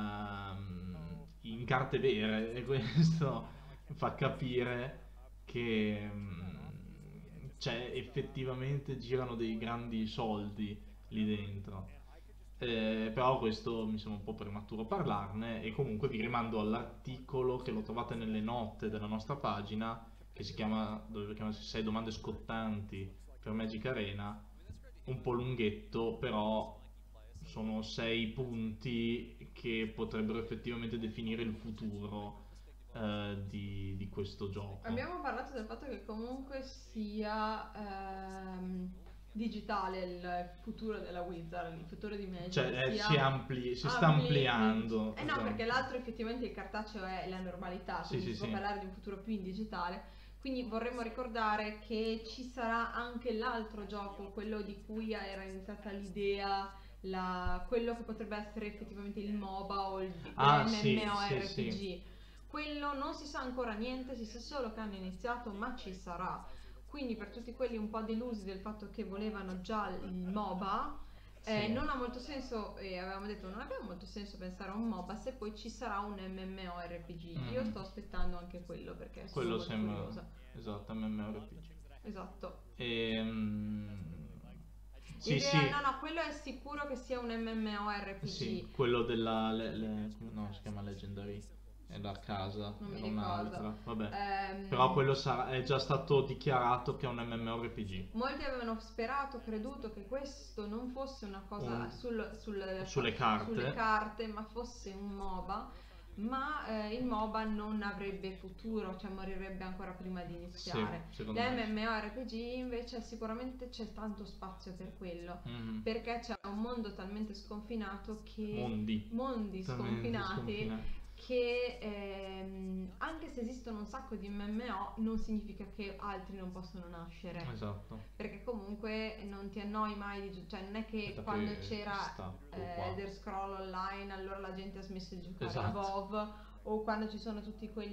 ehm, in carte vere, e questo fa capire che mm, c'è effettivamente girano dei grandi soldi lì dentro. Eh, però questo mi sembra un po' prematuro parlarne, e comunque vi rimando all'articolo che lo trovate nelle note della nostra pagina, che si chiama, dovrebbe chiamarsi sei domande scottanti per Magic Arena, un po' lunghetto, però sono sei punti che potrebbero effettivamente definire il futuro eh, di, di questo gioco. Abbiamo parlato del fatto che comunque sia ehm, digitale il futuro della Wizard, il futuro di Magic. Cioè eh, sia si, ampli- si sta ampli- ampliando. Eh no, esatto. perché l'altro effettivamente il cartaceo è la normalità, Sì, quindi sì, si può sì. parlare di un futuro più in digitale. Quindi vorremmo ricordare che ci sarà anche l'altro gioco, quello di cui era iniziata l'idea, la- quello che potrebbe essere effettivamente il MOBA o il Ah, sì, MMORPG. sì, sì. Quello non si sa ancora niente, si sa solo che hanno iniziato, ma ci sarà. Quindi per tutti quelli un po' delusi del fatto che volevano già il MOBA, eh, Sì. non ha molto senso, e avevamo detto non abbiamo molto senso pensare a un MOBA se poi ci sarà un MMORPG. Mm. Io sto aspettando anche quello perché sono Quello molto sembra curiosa. esatto, MMORPG. Esatto. Ehm, Sì, Idea- sì, No, no, quello è sicuro che sia un MMORPG. sì, quello della le- le- come- no, si chiama Legendary, è la casa, Non mi era ricordo. un'altra, vabbè. Ehm, Però quello sarà, è già stato dichiarato che è un MMORPG. Molti avevano sperato, creduto che questo non fosse una cosa Un- sul- sul- sulle carte. sulle carte, ma fosse un MOBA. Ma eh, il MOBA non avrebbe futuro, cioè morirebbe ancora prima di iniziare. Sì, secondo me. L'MMORPG invece sicuramente c'è tanto spazio per quello, Mhm. perché c'è un mondo talmente sconfinato che... Mondi. mondi Talmente sconfinati sconfinati. che ehm, anche se esistono un sacco di M M O non significa che altri non possono nascere, Esatto. perché comunque non ti annoi mai di gio- cioè non è che Aspetta quando che c'era stacco eh, qua. Elder Scroll Online allora la gente ha smesso di giocare Esatto. a WoW, o quando ci sono tutti quegli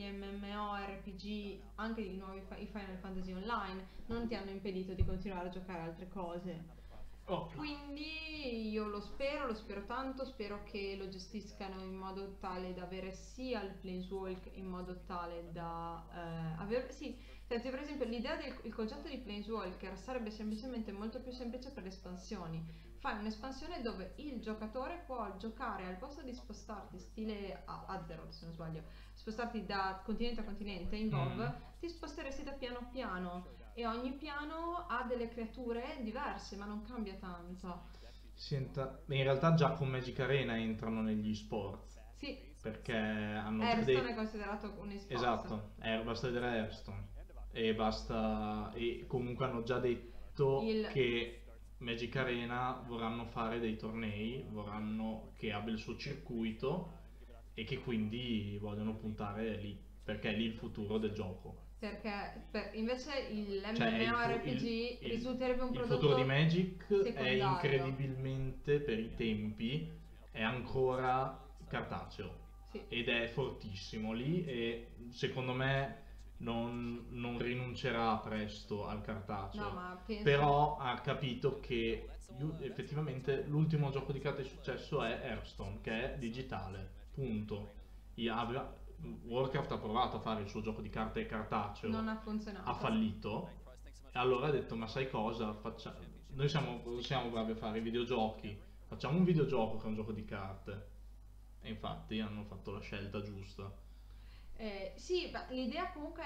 MMORPG, anche i nuovi fa- i Final Fantasy Online, non ti hanno impedito di continuare a giocare a altre cose. Oh. Quindi io lo spero, lo spero tanto, spero che lo gestiscano in modo tale da avere sia il Planeswalk, in modo tale da eh, avere... Sì, senti, per esempio l'idea del il concetto di Planeswalker sarebbe semplicemente molto più semplice per le espansioni. Fai un'espansione dove il giocatore può giocare al posto di spostarti stile a- Azeroth, se non sbaglio, spostarti da continente a continente in WoW, Mm. ti sposteresti da piano a piano. E ogni piano ha delle creature diverse, ma non cambia tanto. Senta, in realtà già con Magic Arena entrano negli sport, Sì, perché hanno già Hearthstone dei... è considerato un esport. Esatto, eh, basta vedere Hearthstone e basta, e comunque hanno già detto Il- che Magic Arena vorranno fare dei tornei, vorranno che abbia il suo circuito e che quindi vogliono puntare lì, perché è lì il futuro del gioco. Perché per- invece il Cioè, è il fu- MMORPG il- il- risulterebbe un il prodotto futuro di Magic è secondario. incredibilmente, per i tempi, è ancora cartaceo. Sì. Ed è fortissimo lì, e secondo me non, non rinuncerà presto al cartaceo. No, ma penso... Però ha capito che io- effettivamente l'ultimo gioco di carte di successo è Hearthstone, che è digitale, punto. Io aveva- Warcraft ha provato a fare il suo gioco di carte cartaceo, non ha funzionato. ha fallito, e allora ha detto: ma sai cosa? Faccia- Noi siamo, siamo bravi a fare i videogiochi, facciamo un videogioco che è un gioco di carte. E infatti hanno fatto la scelta giusta. Eh, sì, ma l'idea comunque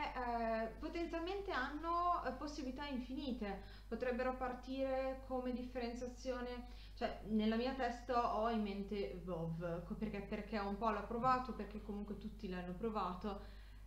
è eh, potenzialmente hanno eh, possibilità infinite, potrebbero partire come differenziazione, cioè nella mia testa ho in mente WoW, co- perché, perché un po' l'ho provato, perché comunque tutti l'hanno provato.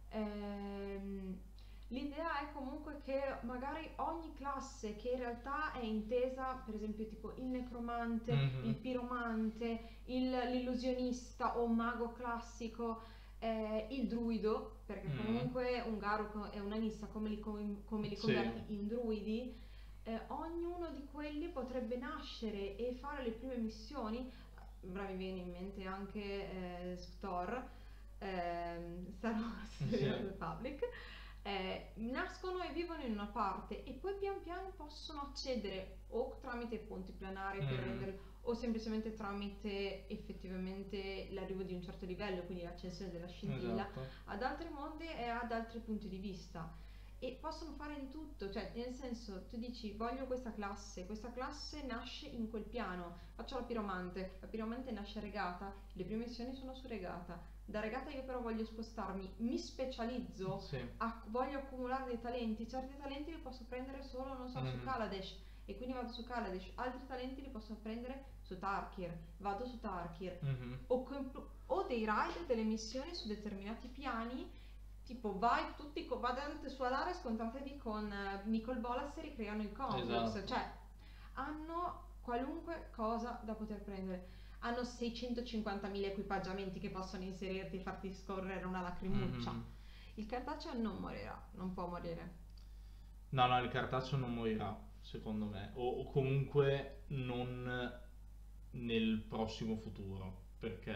Ehm, l'idea è comunque che magari ogni classe che in realtà è intesa, per esempio tipo il necromante, Mhm. il piromante, il- l'illusionista o mago classico, eh, il druido, perché Mm. comunque un Garruk e una Nissa come li, com- come li Sì. converti in druidi, eh, ognuno di quelli potrebbe nascere e fare le prime missioni. Ora mi viene in mente anche eh, Stor, ehm, Star Wars Sì. The Old Republic. Eh, nascono e vivono in una parte e poi pian piano possono accedere o tramite ponti planari per Mm. renderlo, o semplicemente tramite effettivamente l'arrivo di un certo livello, quindi l'accensione della scintilla, Esatto. ad altri mondi e ad altri punti di vista. E possono fare di tutto, cioè nel senso tu dici voglio questa classe, questa classe nasce in quel piano, faccio la piromante, la piromante nasce a regata, le prime missioni sono su regata, da regata io però voglio spostarmi, mi specializzo, Sì. acc- voglio accumulare dei talenti, certi talenti li posso prendere solo, non so, su Mm. Kaladesh e quindi vado su Kaladesh, altri talenti li posso prendere su Tarkir, vado su Tarkir, Mhm. o, compl- o dei raid, delle missioni su determinati piani, tipo vai tutti, co- vadate su Alare, scontratevi con uh, Nicol Bolas e ricreano il complex, Esatto. cioè hanno qualunque cosa da poter prendere, hanno seicentocinquantamila equipaggiamenti che possono inserirti e farti scorrere una lacrimuccia. Mhm. Il cartaceo non morirà, non può morire. No, no, il cartaceo non morirà, secondo me, o, o comunque non nel prossimo futuro, perché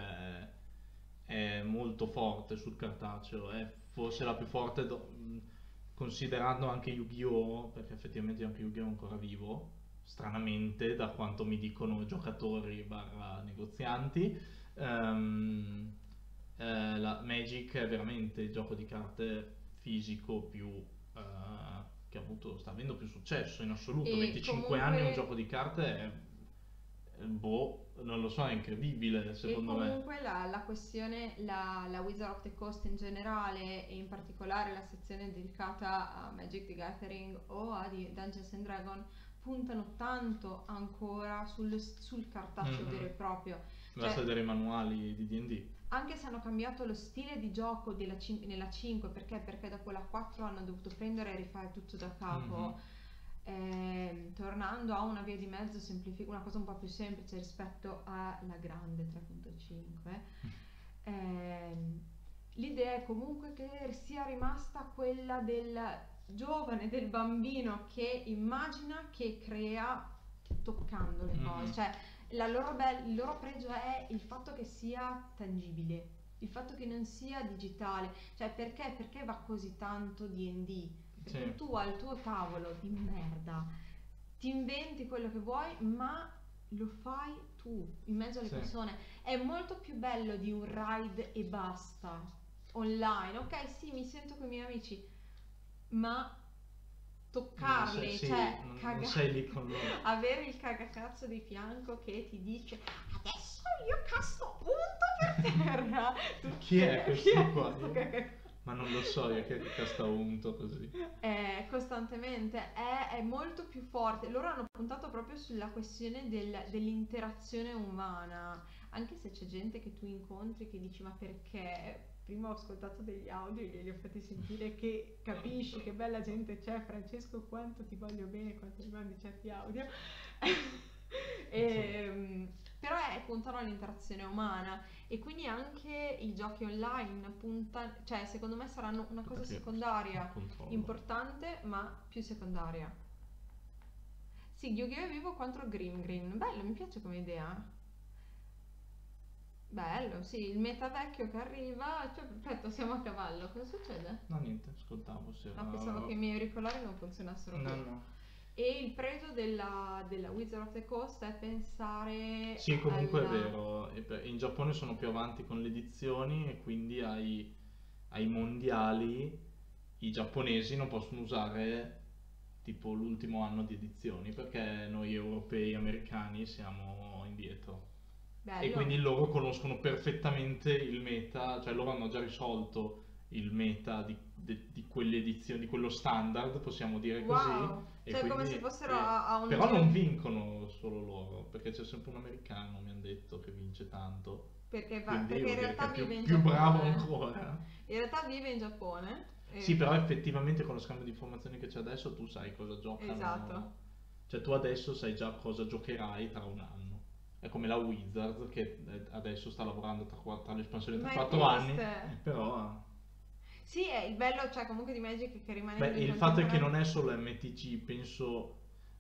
è molto forte sul cartaceo, è forse la più forte, do- mh, considerando anche Yu-Gi-Oh!, perché effettivamente anche Yu-Gi-Oh! È ancora vivo, stranamente, da quanto mi dicono giocatori barra negozianti. Ehm, eh, la Magic è veramente il gioco di carte fisico più eh, che ha avuto, sta avendo più successo in assoluto. E venticinque comunque- anni un gioco di carte è, è- boh, non lo so, è incredibile secondo e me. comunque la, la questione, la, la Wizard of the Coast in generale e in particolare la sezione dedicata a Magic the Gathering o a di- Dungeons and Dragons puntano tanto ancora sul, sul cartaceo Mhm. vero e proprio. Basta Cioè, vedere i manuali di D and D. anche se hanno cambiato lo stile di gioco della cin- nella cinque, perché? Perché dopo la quattro hanno dovuto prendere e rifare tutto da capo. Mhm. Ehm, tornando a una via di mezzo semplific- una cosa un po' più semplice rispetto alla grande tre punto cinque, ehm, l'idea è comunque che sia rimasta quella del giovane, del bambino che immagina, che crea toccando le cose, Mhm. cioè la loro be- il loro pregio è il fatto che sia tangibile, il fatto che non sia digitale, cioè perché, perché va così tanto D and D? Perché Sì. tu al tuo tavolo di merda ti inventi quello che vuoi, ma lo fai tu in mezzo alle Sì. persone. È molto più bello di un raid e basta online. Ok, sì, mi sento con i miei amici, ma toccarli, Non sei- sì, cioè non- non caga- sei lì con loro. avere il cagacazzo di fianco che ti dice adesso io casto punto per terra. Tu- Chi è questo chi è qua? questo Io- cagacazzo? Ma non lo so io che casta unto così. Eh, costantemente è, è molto più forte. Loro hanno puntato proprio sulla questione del- dell'interazione umana, anche se c'è gente che tu incontri che dici ma perché? Prima ho ascoltato degli audio e glieli ho fatti sentire che capisci che bella gente c'è. Francesco, quanto ti voglio bene quando mi mandi certi audio. Ehm, però è, puntano all'interazione umana e quindi anche i giochi online puntano, cioè secondo me saranno una cosa Perché secondaria, controllo. importante ma più secondaria. Sì, Yu-Gi-Oh! È vivo contro Grim Green, bello, mi piace come idea. Bello, sì, il meta vecchio che arriva, cioè, perfetto, siamo a cavallo, cosa succede? No, niente, ascoltavo se No, pensavo che i miei auricolari non funzionassero No, più. no. E il pregio della, della Wizard of the Coast è pensare Sì, comunque alla- è vero. E per- In Giappone sono più avanti con le edizioni e quindi ai, ai mondiali i giapponesi non possono usare tipo l'ultimo anno di edizioni perché noi europei, americani siamo indietro. Bello. E quindi loro conoscono perfettamente il meta, cioè loro hanno già risolto il meta di, de- di quelle edizioni, di quello standard, possiamo dire Wow. così. E Cioè, come quindi- se fossero eh, a- a un Però giro- non vincono solo loro, perché c'è sempre un americano, mi hanno detto, che vince tanto. Perché, va- Quindi perché vuol in dire realtà che è più, vive in più Giappone. bravo ancora. In realtà vive in Giappone. e- Sì, però effettivamente con lo scambio di informazioni che c'è adesso tu sai cosa giocano. Esatto. Cioè tu adesso sai già cosa giocherai tra un anno. È come la Wizard che eh, adesso sta lavorando tra, qua- tra l'espansione tra Ma è quattro anni, triste. però Sì, è il bello, cioè comunque di Magic che rimane beh, in il fatto è che contemporanea- non è solo M T G, penso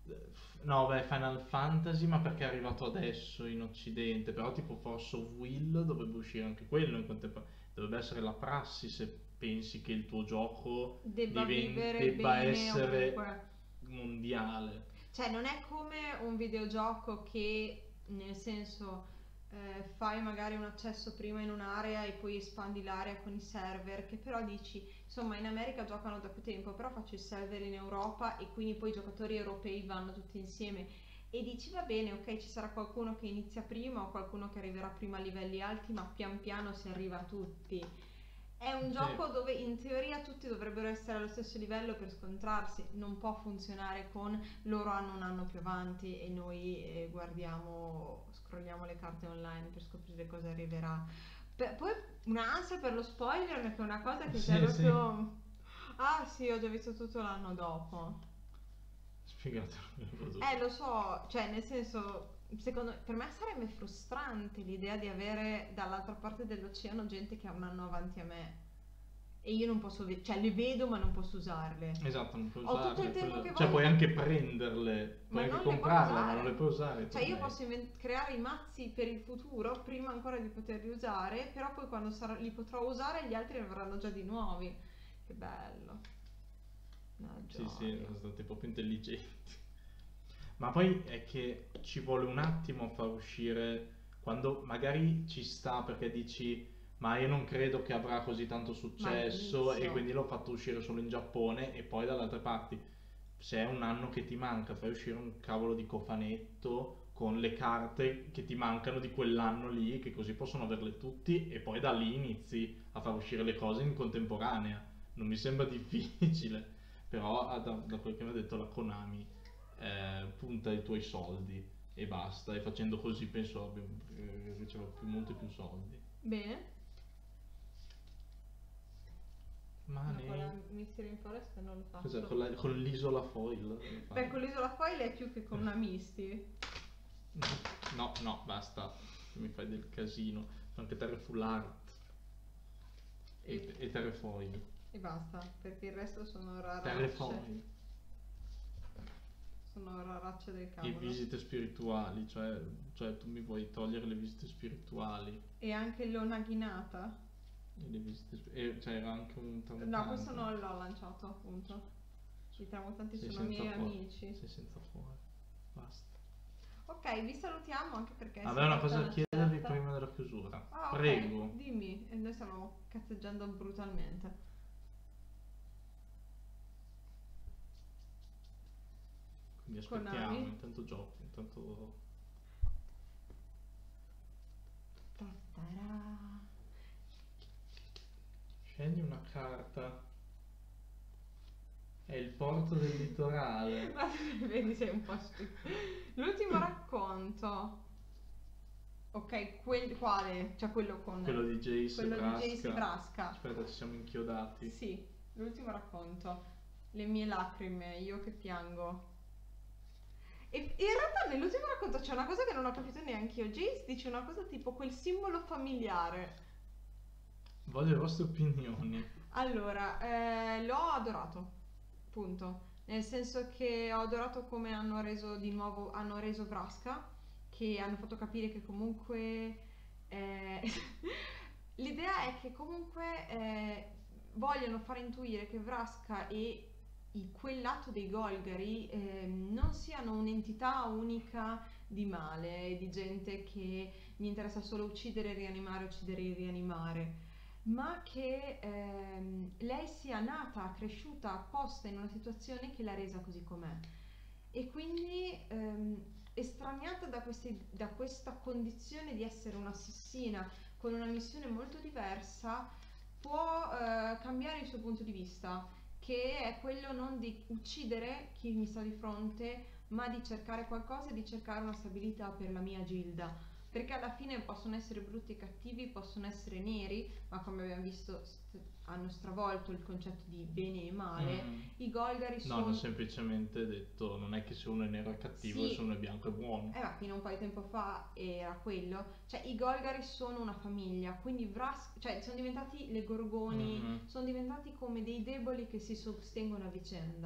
No, beh, Final Fantasy, ma perché è arrivato adesso in Occidente, però tipo Force of Will dovrebbe uscire anche quello in contemporanea. Dovrebbe essere la prassi se pensi che il tuo gioco Debba diven- vivere debba bene essere ovunque. mondiale. Cioè, non è come un videogioco che, nel senso, eh, fai magari un accesso prima in un'area e poi espandi l'area con i server, che però dici, insomma, in America giocano da più tempo, però faccio il server in Europa e quindi poi i giocatori europei vanno tutti insieme e dici, va bene, ok, ci sarà qualcuno che inizia prima o qualcuno che arriverà prima a livelli alti, ma pian piano si arriva a tutti. È un Sì. gioco dove in teoria tutti dovrebbero essere allo stesso livello per scontrarsi, non può funzionare con loro hanno un anno più avanti e noi eh, guardiamo, scrolliamo le carte online per scoprire cosa arriverà. Per- poi un'ansia per lo spoiler, che è una cosa che Sì, c'è sì. proprio... Ah sì, ho già visto tutto l'anno dopo. Spiegatelo. Eh, lo so, cioè nel senso, secondo per me sarebbe frustrante l'idea di avere dall'altra parte dell'oceano gente che ha un anno avanti a me e io non posso, ve- cioè le vedo ma non posso usarle. Esatto, non puoi Ho tutto usarle. il tempo quello- che Cioè voglio. puoi anche prenderle, Ma puoi anche non le puoi comprarle, ma usare. non le puoi usare. i Cioè io tornei. posso inven- creare i mazzi per il futuro prima ancora di poterli usare, però poi quando sarà- li potrò usare gli altri ne avranno già di nuovi. Che bello. Una Sì, gioia. sì, sono stati proprio intelligenti. Ma poi è che ci vuole un attimo a far uscire, quando magari ci sta perché dici, ma io non credo che avrà così tanto successo e all'inizio. quindi l'ho fatto uscire solo in Giappone e poi dall'altra parte, se è un anno che ti manca, fai uscire un cavolo di cofanetto con le carte che ti mancano di quell'anno lì, che così possono averle tutti e poi da lì inizi a far uscire le cose in contemporanea. Non mi sembra difficile, però ah, da, da quel che mi ha detto la Konami, eh, punta i tuoi soldi e basta, e facendo così penso abbia, eh, riceva più, molti più soldi. Bene. Ma No, ne... con la Mystery in Forest non lo faccio. Cos'è? Con, la- con l'isola foil? Beh, con l'isola foil è più che con una Misty. No, no, basta, mi fai del casino. Sono anche terre full art e, e terre foil. E basta, perché il resto sono Terre raracce. foil. Sono raracce del E cavolo. visite spirituali, cioè, cioè tu mi vuoi togliere le visite spirituali. E anche l'onaginata. E le visite spi- e c'era anche un No, tramutante. questo non l'ho lanciato appunto. I tramutanti Sei sono senza miei fuoco. amici. Sei senza fuoco. Basta. Ok, vi salutiamo anche perché si Avevo una tratta cosa da una chiedervi certa- prima della chiusura. Ah, ok, Prego. dimmi. E noi stiamo cazzeggiando brutalmente. Quindi aspettiamo, Konami. intanto gioco, intanto... Ta-ta-ra. Scegli una carta. È il porto del litorale. Ma vedi, sei un po' stupido. L'ultimo racconto. Ok, quel, quale? Cioè quello con... Quello di Jace quello Brasca. di Jace Brasca. Aspetta, ci siamo inchiodati. Sì, l'ultimo racconto. Le mie lacrime, io che piango. E in realtà nell'ultimo racconto c'è una cosa che non ho capito neanche io. Jace dice una cosa tipo quel simbolo familiare. Voglio le vostre opinioni. Allora, eh, l'ho adorato, punto. Nel senso che ho adorato come hanno reso di nuovo, hanno reso Vraska, che hanno fatto capire che comunque... eh, l'idea è che comunque eh, vogliono far intuire che Vraska e i- quel lato dei Golgari eh, non siano un'entità unica di male, di gente che gli interessa solo uccidere e rianimare, uccidere e rianimare, ma che ehm, lei sia nata, cresciuta apposta in una situazione che l'ha resa così com'è. E quindi ehm, estraniata da, questi- da questa condizione di essere un'assassina con una missione molto diversa, può eh, cambiare il suo punto di vista, che è quello non di uccidere chi mi sta di fronte, ma di cercare qualcosa e di cercare una stabilità per la mia gilda. Perché alla fine possono essere brutti e cattivi, possono essere neri, ma come abbiamo visto st- hanno stravolto il concetto di bene e male. Mm. I Golgari No, sono... hanno semplicemente detto non è che se uno è nero è cattivo Sì. e se uno è bianco è buono. Eh, ma fino a un po' di tempo fa era quello. Cioè, i Golgari sono una famiglia, quindi Vraska, cioè, sono diventati le Gorgoni, Mhm. sono diventati come dei deboli che si sostengono a vicenda.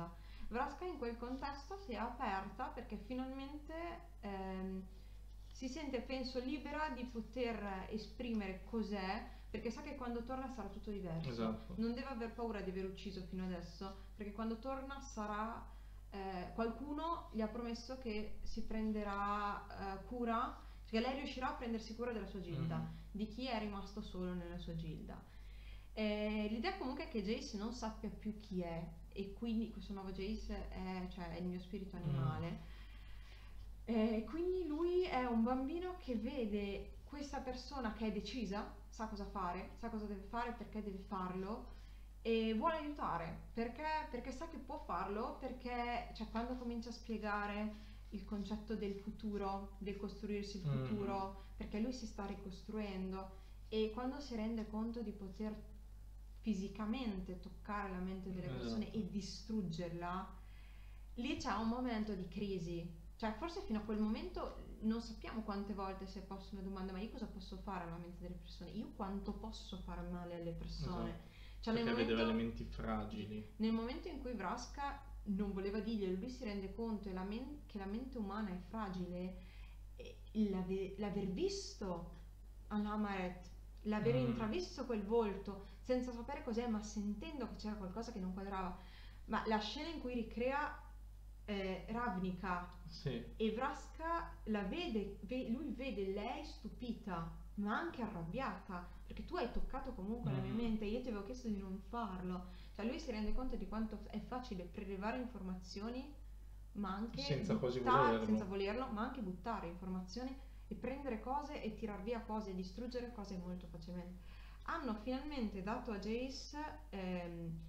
Vraska in quel contesto si è aperta perché finalmente ehm, si sente, penso, libera di poter esprimere cos'è, perché sa che quando torna sarà tutto diverso. Esatto. Non deve aver paura di aver ucciso fino adesso, perché quando torna sarà eh, qualcuno gli ha promesso che si prenderà eh, cura, che lei riuscirà a prendersi cura della sua gilda, Mhm. di chi è rimasto solo nella sua gilda. Eh, l'idea comunque è che Jace non sappia più chi è, e quindi questo nuovo Jace è, cioè, è il mio spirito animale. Eh, quindi lui è un bambino che vede questa persona che è decisa, sa cosa fare, sa cosa deve fare, perché deve farlo, e vuole aiutare, perché, perché sa che può farlo, perché cioè, quando comincia a spiegare il concetto del futuro, del costruirsi il Mhm. futuro, perché lui si sta ricostruendo, e quando si rende conto di poter fisicamente toccare la mente delle persone Esatto. e distruggerla, lì c'è un momento di crisi. Cioè, forse fino a quel momento non sappiamo quante volte si è posto una domanda: ma io cosa posso fare alla mente delle persone? Io quanto posso far male alle persone? Esatto. Cioè, nel Perché vedeva momento, elementi fragili. nel momento in cui Vraska non voleva dirglielo, lui si rende conto e la men- che la mente umana è fragile, e l'ave- l'aver visto Anamaret, l'aver Mm. intravisto quel volto senza sapere cos'è, ma sentendo che c'era qualcosa che non quadrava. Ma la scena in cui ricrea eh, Ravnica Sì. e Vraska la vede, ve- lui vede lei stupita, ma anche arrabbiata, perché tu hai toccato comunque la mia Mhm. mente, io ti avevo chiesto di non farlo. Cioè lui si rende conto di quanto è facile prelevare informazioni, ma anche Senza quasi buttare- volerlo. senza volerlo, ma anche buttare informazioni e prendere cose e tirar via cose e distruggere cose molto facilmente. Hanno finalmente dato a Jace ehm,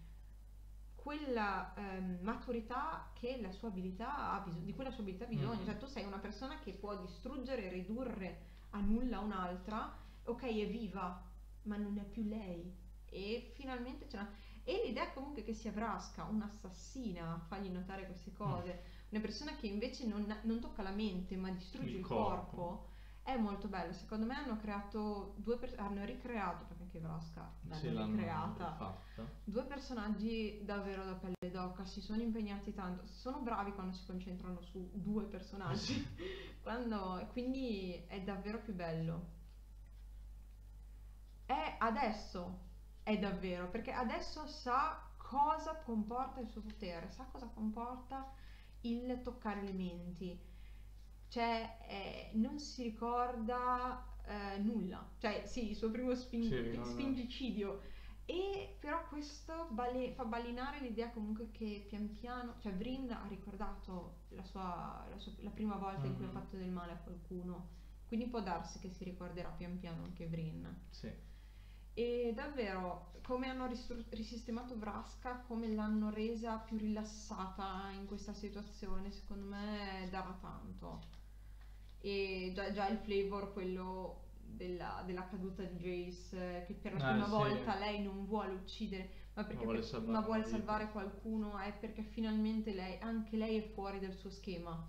quella ehm, maturità che la sua abilità ha bisogno, di cui la sua abilità ha bisogno. Mhm. Cioè tu sei una persona che può distruggere e ridurre a nulla un'altra, ok, è viva, ma non è più lei. E finalmente ce l'ha. E l'idea comunque che sia Vraska, un'assassina, a fargli notare queste cose, una persona che invece non, non tocca la mente ma distrugge Il il, corpo. corpo, è molto bello. Secondo me hanno creato due per- hanno ricreato, perché anche Vraska Sì, l'hanno l'hanno ricreata, fatta. due personaggi davvero da pelle d'oca, si sono impegnati tanto, sono bravi quando si concentrano su due personaggi, quando, quindi è davvero più bello. È adesso, è davvero, perché adesso sa cosa comporta il suo potere, sa cosa comporta il toccare le menti, cioè eh, non si ricorda eh, nulla, cioè sì, il suo primo spin- Sì, ricorda. spingicidio, e però questo bale- fa balinare l'idea comunque che pian piano, cioè Vryn ha ricordato la sua, la sua- la prima volta in cui ha Mhm. fatto del male a qualcuno, quindi può darsi che si ricorderà pian piano anche Vryn. Sì. E davvero, come hanno ristru- risistemato Vraska, come l'hanno resa più rilassata in questa situazione, secondo me dava tanto. E già, già il flavor, quello della, della caduta di Jace, che per la Ah, prima sì. volta lei non vuole uccidere, ma perché Ma vuole per- salvare ma la vuole vita. salvare qualcuno, è perché finalmente lei, anche lei è fuori dal suo schema.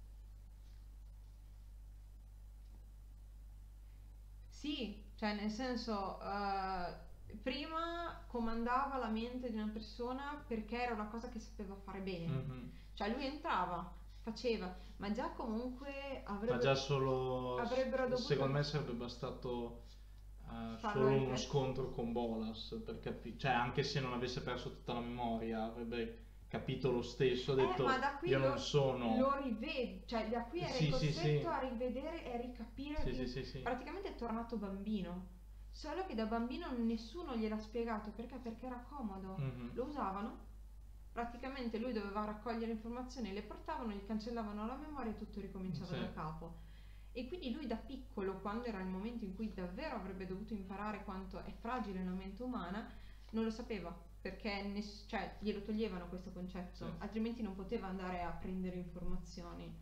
Sì, cioè nel senso, eh, prima comandava la mente di una persona perché era una cosa che sapeva fare bene. Mhm. Cioè lui entrava, faceva, ma già comunque avrebbe, Ma già solo, avrebbero dovuto secondo me sarebbe bastato eh, farlo solo uno riflet- scontro con Bolas per capire, cioè anche se non avesse perso tutta la memoria avrebbe capito lo stesso, ha Eh, detto ma da qui io lo, non sono. lo rivedi, cioè da qui era Sì, sì, costretto sì. a rivedere e a ricapire Sì, di- sì, sì, sì. praticamente è tornato bambino. Solo che da bambino nessuno gliel'ha spiegato perché, perché era comodo. Mhm. Lo usavano. Praticamente lui doveva raccogliere informazioni, le portavano, gli cancellavano la memoria e tutto ricominciava Sì. da capo. E quindi lui da piccolo, quando era il momento in cui davvero avrebbe dovuto imparare quanto è fragile la mente umana, non lo sapeva, perché ness- cioè, glielo toglievano questo concetto, Sì. altrimenti non poteva andare a prendere informazioni.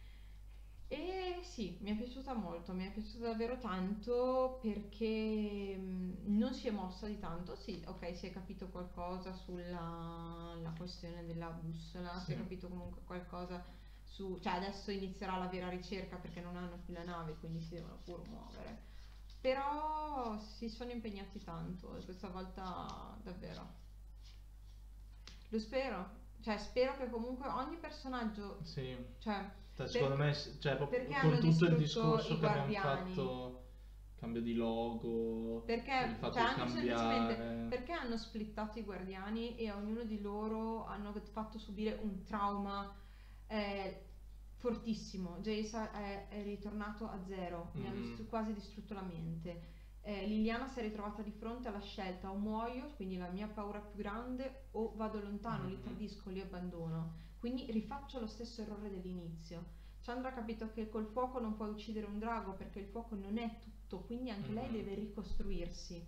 E sì, mi è piaciuta molto, mi è piaciuta davvero tanto, perché mh, non si è mossa di tanto. Sì, ok, si è capito qualcosa sulla la questione della bussola, si è Sì. capito comunque qualcosa su, cioè adesso inizierà la vera ricerca perché non hanno più la nave, quindi si devono pure muovere. Però si sono impegnati tanto e questa volta davvero. Lo spero, cioè spero che comunque ogni personaggio, Sì. cioè, Cioè, secondo me, cioè, proprio perché con hanno tutto il distrutto discorso i che abbiamo guardiani? fatto, cambio di logo, Perché, il fatto cioè, di anche semplicemente cambiare. perché hanno splittato i guardiani e a ognuno di loro hanno fatto subire un trauma eh, fortissimo. Jace è, è ritornato a zero, mi ha Mhm. distru- quasi distrutto la mente. Eh, Liliana si è ritrovata di fronte alla scelta: o muoio, quindi la mia paura più grande, o vado lontano, li Mhm. tradisco, li abbandono. Quindi rifaccio lo stesso errore dell'inizio. Chandra ha capito che col fuoco non puoi uccidere un drago perché il fuoco non è tutto, quindi anche lei Mhm. deve ricostruirsi.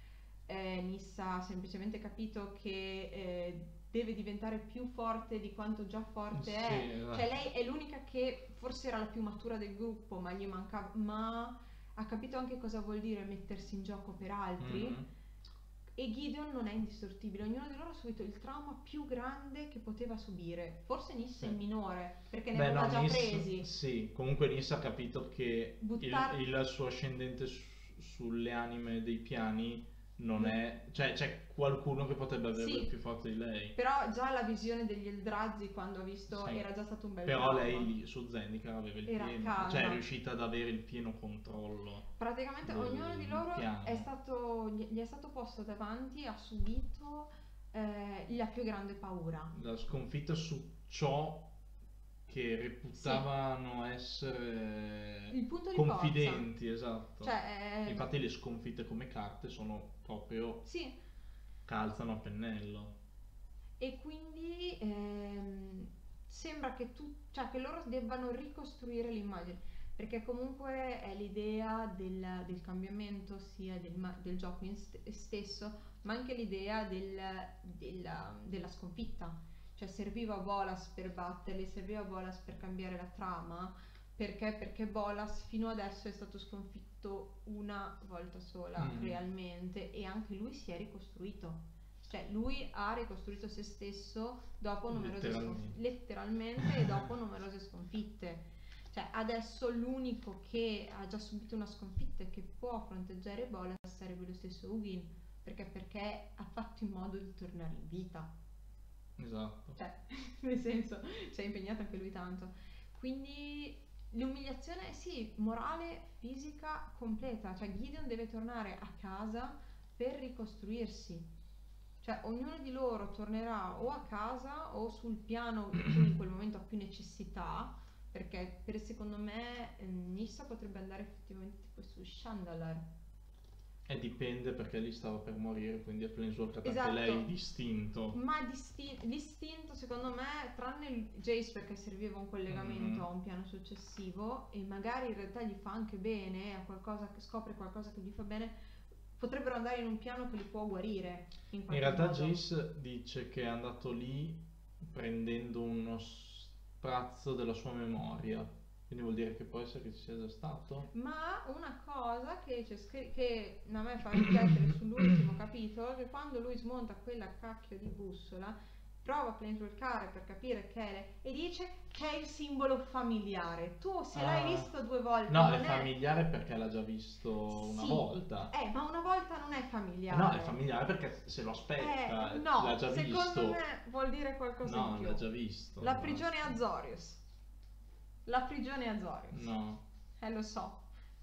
Eh, Nissa ha semplicemente capito che eh, deve diventare più forte di quanto già forte Sì, è. esatto. Cioè lei è l'unica che forse era la più matura del gruppo, ma gli mancava, ma ha capito anche cosa vuol dire mettersi in gioco per altri. Mhm. E Gideon non è indistruttibile, ognuno di loro ha subito il trauma più grande che poteva subire. Forse Nissa è Sì. minore, perché ne Beh, aveva no, già Nis, presi. sì, comunque Nis ha capito che Buttar- il, il suo ascendente su- sulle anime dei piani non Mm. è, cioè c'è qualcuno che potrebbe averlo Sì. più forte di lei. Però già la visione degli Eldrazi quando ha visto Sì. era già stato un bel Però trauma. lei lì su Zendikar aveva il Era a pieno, casa. cioè è riuscita ad avere il pieno controllo. Praticamente del ognuno di loro piano. è stato, gli gli è stato posto davanti, ha subito eh, la più grande paura. La sconfitta su ciò che reputavano essere Il punto di confidenti, esatto. Cioè, eh, Infatti le sconfitte come carte sono proprio sì, calzano a pennello. e quindi ehm, sembra che, tu, cioè, che loro debbano ricostruire l'immagine, perché comunque è l'idea del, del cambiamento sia del, ma- del gioco in st- stesso, ma anche l'idea del- della, della sconfitta. Cioè serviva Bolas per batterli, serviva Bolas per cambiare la trama, perché? Perché Bolas fino adesso è stato sconfitto una volta sola Mm. realmente, e anche lui si è ricostruito. Cioè lui ha ricostruito se stesso dopo numerose Letteralmente. sconfitte, letteralmente, e dopo numerose sconfitte. Cioè adesso l'unico che ha già subito una sconfitta e che può fronteggiare Bolas sarebbe lo stesso Ugin, perché perché ha fatto in modo di tornare in vita. Esatto. Cioè, nel senso, si è impegnato anche lui tanto. Quindi l'umiliazione, sì, morale, fisica, completa. Cioè Gideon deve tornare a casa per ricostruirsi. Cioè ognuno di loro tornerà o a casa o sul piano in cui in quel momento ha più necessità, perché per secondo me eh, Nissa potrebbe andare effettivamente tipo su Shandalar. E dipende perché lì stava per morire, quindi a Planeswalker anche Esatto. lei distinto. Ma disti- distinto secondo me, tranne il Jace perché serviva un collegamento Mhm. a un piano successivo, e magari in realtà gli fa anche bene, a qualcosa che scopre qualcosa che gli fa bene, potrebbero andare in un piano che li può guarire in In qualche realtà modo. Jace dice che è andato lì prendendo uno sprazzo della sua memoria. Quindi vuol dire che può essere che ci sia già stato? Ma una cosa che, c'è scri- che a me fa riflettere sull'ultimo capitolo, che quando lui smonta quella cacchio di bussola, prova a planeswalkare per capire che è, e dice che è il simbolo familiare. Tu se l'hai Ah. visto due volte, No, non è familiare perché l'ha già visto una Sì. volta. Eh, ma una volta non è familiare. No, è familiare perché se lo aspetta, Eh, no, l'ha già secondo visto. me vuol dire qualcosa No, in l'ha più. già visto. La basta. prigione Azorius. La prigione Azorius. No. Eh, lo so.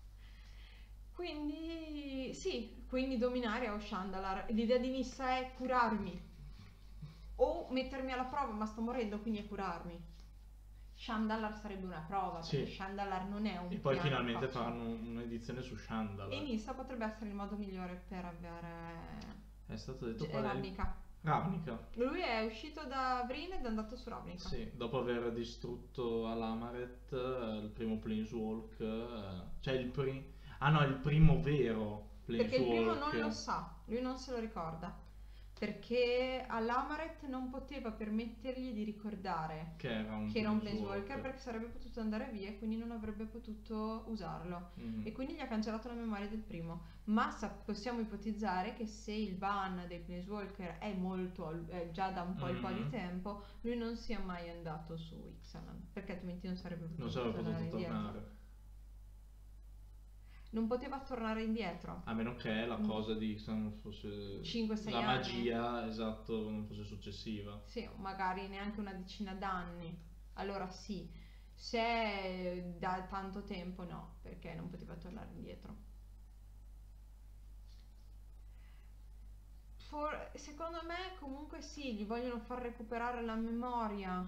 Quindi, sì, quindi dominare o Shandalar. L'idea di Nissa è curarmi. O mettermi alla prova, ma sto morendo, quindi è curarmi. Shandalar sarebbe una prova, Sì. perché Shandalar non è un E poi piano finalmente facile. faranno un'edizione su Shandala. E Nissa potrebbe essere il modo migliore per avere È stato detto Ge- qual è il- Ravnica. Ravnica. Lui è uscito da Vryn ed è andato su Ravnica. Sì, dopo aver distrutto Alamaret, eh, il primo Planeswalk, eh, cioè il primo... Ah no, il primo vero Planeswalk. Perché il primo non lo sa, lui non se lo ricorda. Perché all'Amaret non poteva permettergli di ricordare Che era un che era un Planeswalker. Planeswalker, perché sarebbe potuto andare via e quindi non avrebbe potuto usarlo. Mhm. E quindi gli ha cancellato la memoria del primo. Ma sa- possiamo ipotizzare che se il ban dei Planeswalker è molto al- è già da un po' un po' di Mhm. tempo, lui non sia mai andato su Ixalan, perché altrimenti non sarebbe potuto Non sarebbe tornare potuto indietro. tornare. non poteva tornare indietro. A meno che la Mm. cosa di se non fosse cinque sei la anni. magia, esatto, non fosse successiva. Sì, magari neanche una decina d'anni. Allora sì, se è da tanto tempo no, perché non poteva tornare indietro. For- secondo me comunque sì, gli vogliono far recuperare la memoria.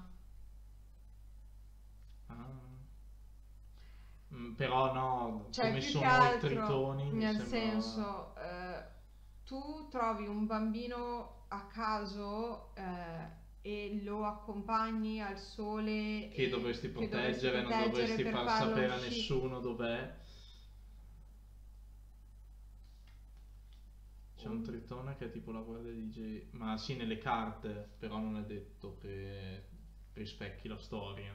Ah. Mm, però no, Cioè, come più sono che i altro, tritoni, mi nel sembra... senso, eh, tu trovi un bambino a caso eh, e lo accompagni al sole che e- dovresti che dovresti proteggere, non proteggere dovresti per far farlo sapere a usci- nessuno dov'è. C'è un tritone che è tipo la guardia di J, ma sì, nelle carte, però non è detto che rispecchi la storia.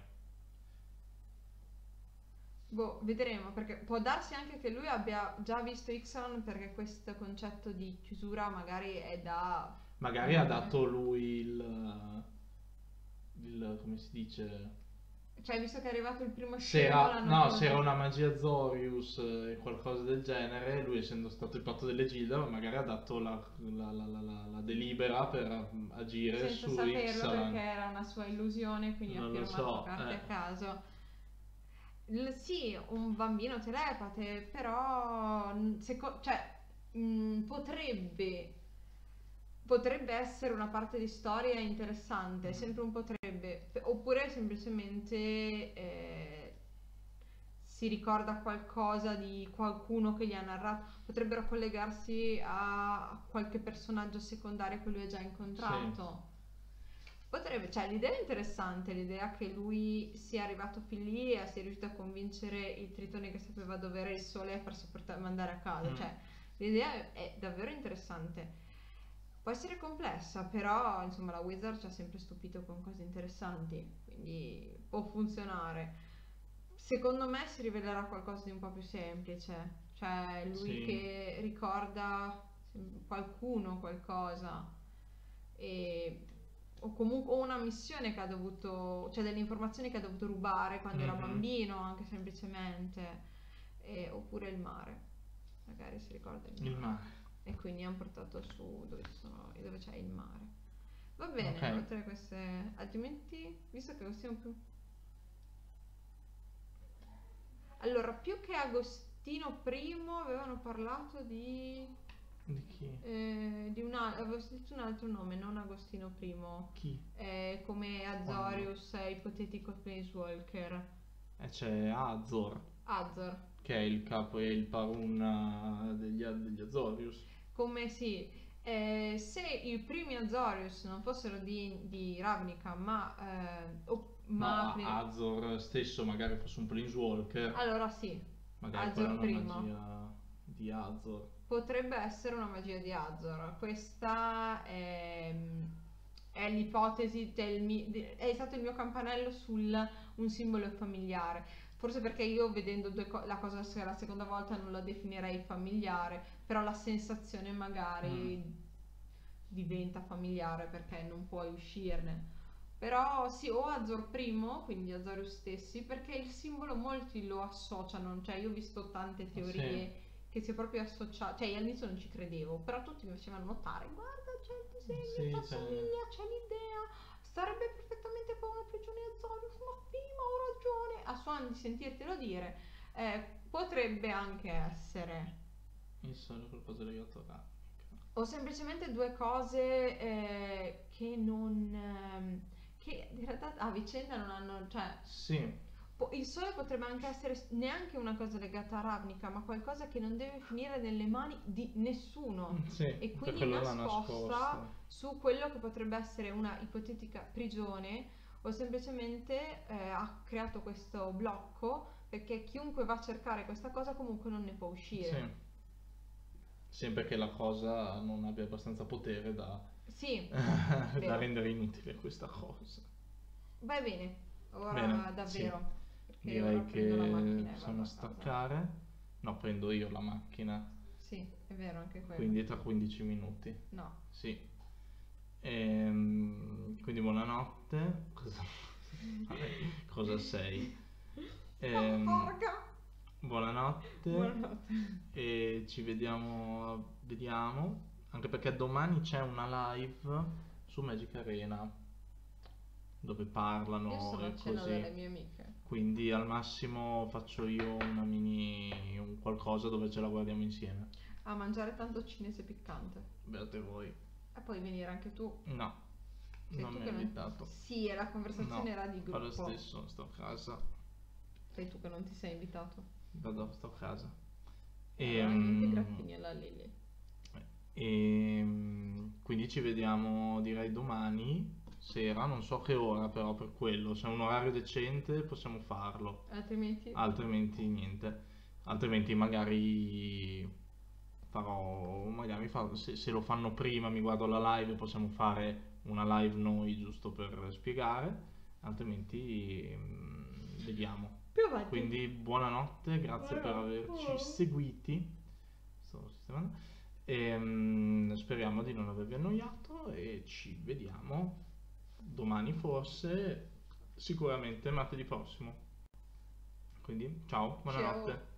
Boh, vedremo, perché può darsi anche che lui abbia già visto Ixalan, perché questo concetto di chiusura magari è da... Magari ha dato lui il, il come si dice, Cioè, visto che è arrivato il primo se scemo, era, l'hanno no, chiuso. se era una magia Zorius e qualcosa del genere, lui essendo stato il patto delle Gilda, magari ha dato la, la, la, la, la- la delibera per agire Senza su saperlo, Ixalan. perché era una sua illusione, quindi Non ha lo firmato so, carte eh. a caso. L- sì, un bambino telepate, però mm, seco- cioè, mm, potrebbe potrebbe essere una parte di storia interessante, Mm. sempre un potrebbe, P- oppure semplicemente eh, si ricorda qualcosa di qualcuno che gli ha narrato, potrebbero collegarsi a qualche personaggio secondario che lui ha già incontrato. Potrebbe, cioè l'idea è interessante, l'idea che lui sia arrivato fin lì e sia riuscito a convincere il tritone che sapeva dove era il sole a farsi portare, mandare a casa, Mm. cioè l'idea è, è davvero interessante. Può essere complessa, però insomma la Wizard ci ha sempre stupito con cose interessanti, quindi può funzionare. Secondo me si rivelerà qualcosa di un po' più semplice, cioè lui Sì. che ricorda qualcuno qualcosa e o comunque o una missione che ha dovuto, cioè delle informazioni che ha dovuto rubare quando era Mhm. bambino, anche semplicemente, e- oppure il mare, magari si ricorda il mare. Il mare. E quindi hanno portato su dove, ci sono, dove c'è il mare. Va bene, Ok. oltre a queste, altrimenti, visto che possiamo più... Allora, più che Agostino primo avevano parlato di... Di chi? eh, di un altro, avevo sentito un altro nome, non Agostino primo, Chi? eh, come Azorius, eh, ipotetico Planeswalker. E c'è Azor, Azor, che è il capo e il parun degli, degli Azorius. come sì, eh, se i primi Azorius non fossero di, di Ravnica, ma, eh, o- ma No, Pla- a- Azor stesso magari fosse un Planeswalker, allora sì, magari Azor quella è una primo. magia di Azor. Potrebbe essere una magia di Azor. Questa è, è l'ipotesi, del mi- de- è stato il mio campanello sul un simbolo familiare. Forse perché io vedendo due co- la cosa se- la seconda volta non la definirei familiare, però la sensazione magari diventa familiare perché non puoi uscirne. Però sì, o Azor primo, quindi Azorius stessi, perché il simbolo molti lo associano, cioè io ho visto tante teorie che si è proprio associato, cioè io all'inizio non ci credevo, però tutti mi facevano notare, guarda c'è il disegno, Sì, c'è c'è- somiglia, c'è l'idea, starebbe perfettamente con una prigione Azorius, ma sì, ma ho ragione, a suon di sentirtelo dire, eh, potrebbe anche essere, Il solo qualcosa legato a Ravnica. o semplicemente due cose eh, che non, ehm, che in realtà a vicenda non hanno, cioè Sì, Po- il sole potrebbe anche essere s- neanche una cosa legata a Ravnica, ma qualcosa che non deve finire nelle mani di nessuno. sì, E per quindi quello l'ha nascosta nascosta. su quello che potrebbe essere una ipotetica prigione, o semplicemente eh, ha creato questo blocco perché chiunque va a cercare questa cosa comunque non ne può uscire. Sì. Sempre che la cosa non abbia abbastanza potere da, Sì, da vero. rendere inutile questa cosa. Va bene, ora Bene, davvero. Perché Direi ora prendo la macchina che e vado possiamo a casa. staccare. No, prendo io la macchina, Sì, è vero anche quello. quindi tra quindici minuti. No. Sì. Ehm, quindi buonanotte. Cosa, vabbè, cosa sei? Ehm, Porca! buonanotte. Buonanotte. E ci vediamo, vediamo, anche perché domani c'è una live su Magic Arena dove Io parlano sono a e cena così. dalle mie amiche. Quindi al massimo faccio io una mini, un qualcosa dove ce la guardiamo insieme. A mangiare tanto cinese piccante. Beate voi. E poi venire anche tu. No, Sei non tu mi che ha non- invitato. Sì, e la conversazione No, era di fa lo gruppo. stesso, sto a casa. Sei tu che non ti sei invitato. Vado, sto a casa. E E, allora niente mm, grattini alla Lily. e mm, quindi ci vediamo direi domani sera, non so che ora però per quello, se è un orario decente possiamo farlo, Altrimenti. altrimenti niente, altrimenti magari farò, magari farò- se, se lo fanno prima mi guardo la live, possiamo fare una live noi giusto per spiegare, altrimenti mm, vediamo. Più avanti. Quindi buonanotte, grazie per Buonanotte. averci seguiti. Sto sistemando. E, mm, speriamo di non avervi annoiato e ci vediamo domani forse, sicuramente martedì prossimo. Quindi ciao, buonanotte. Ciao.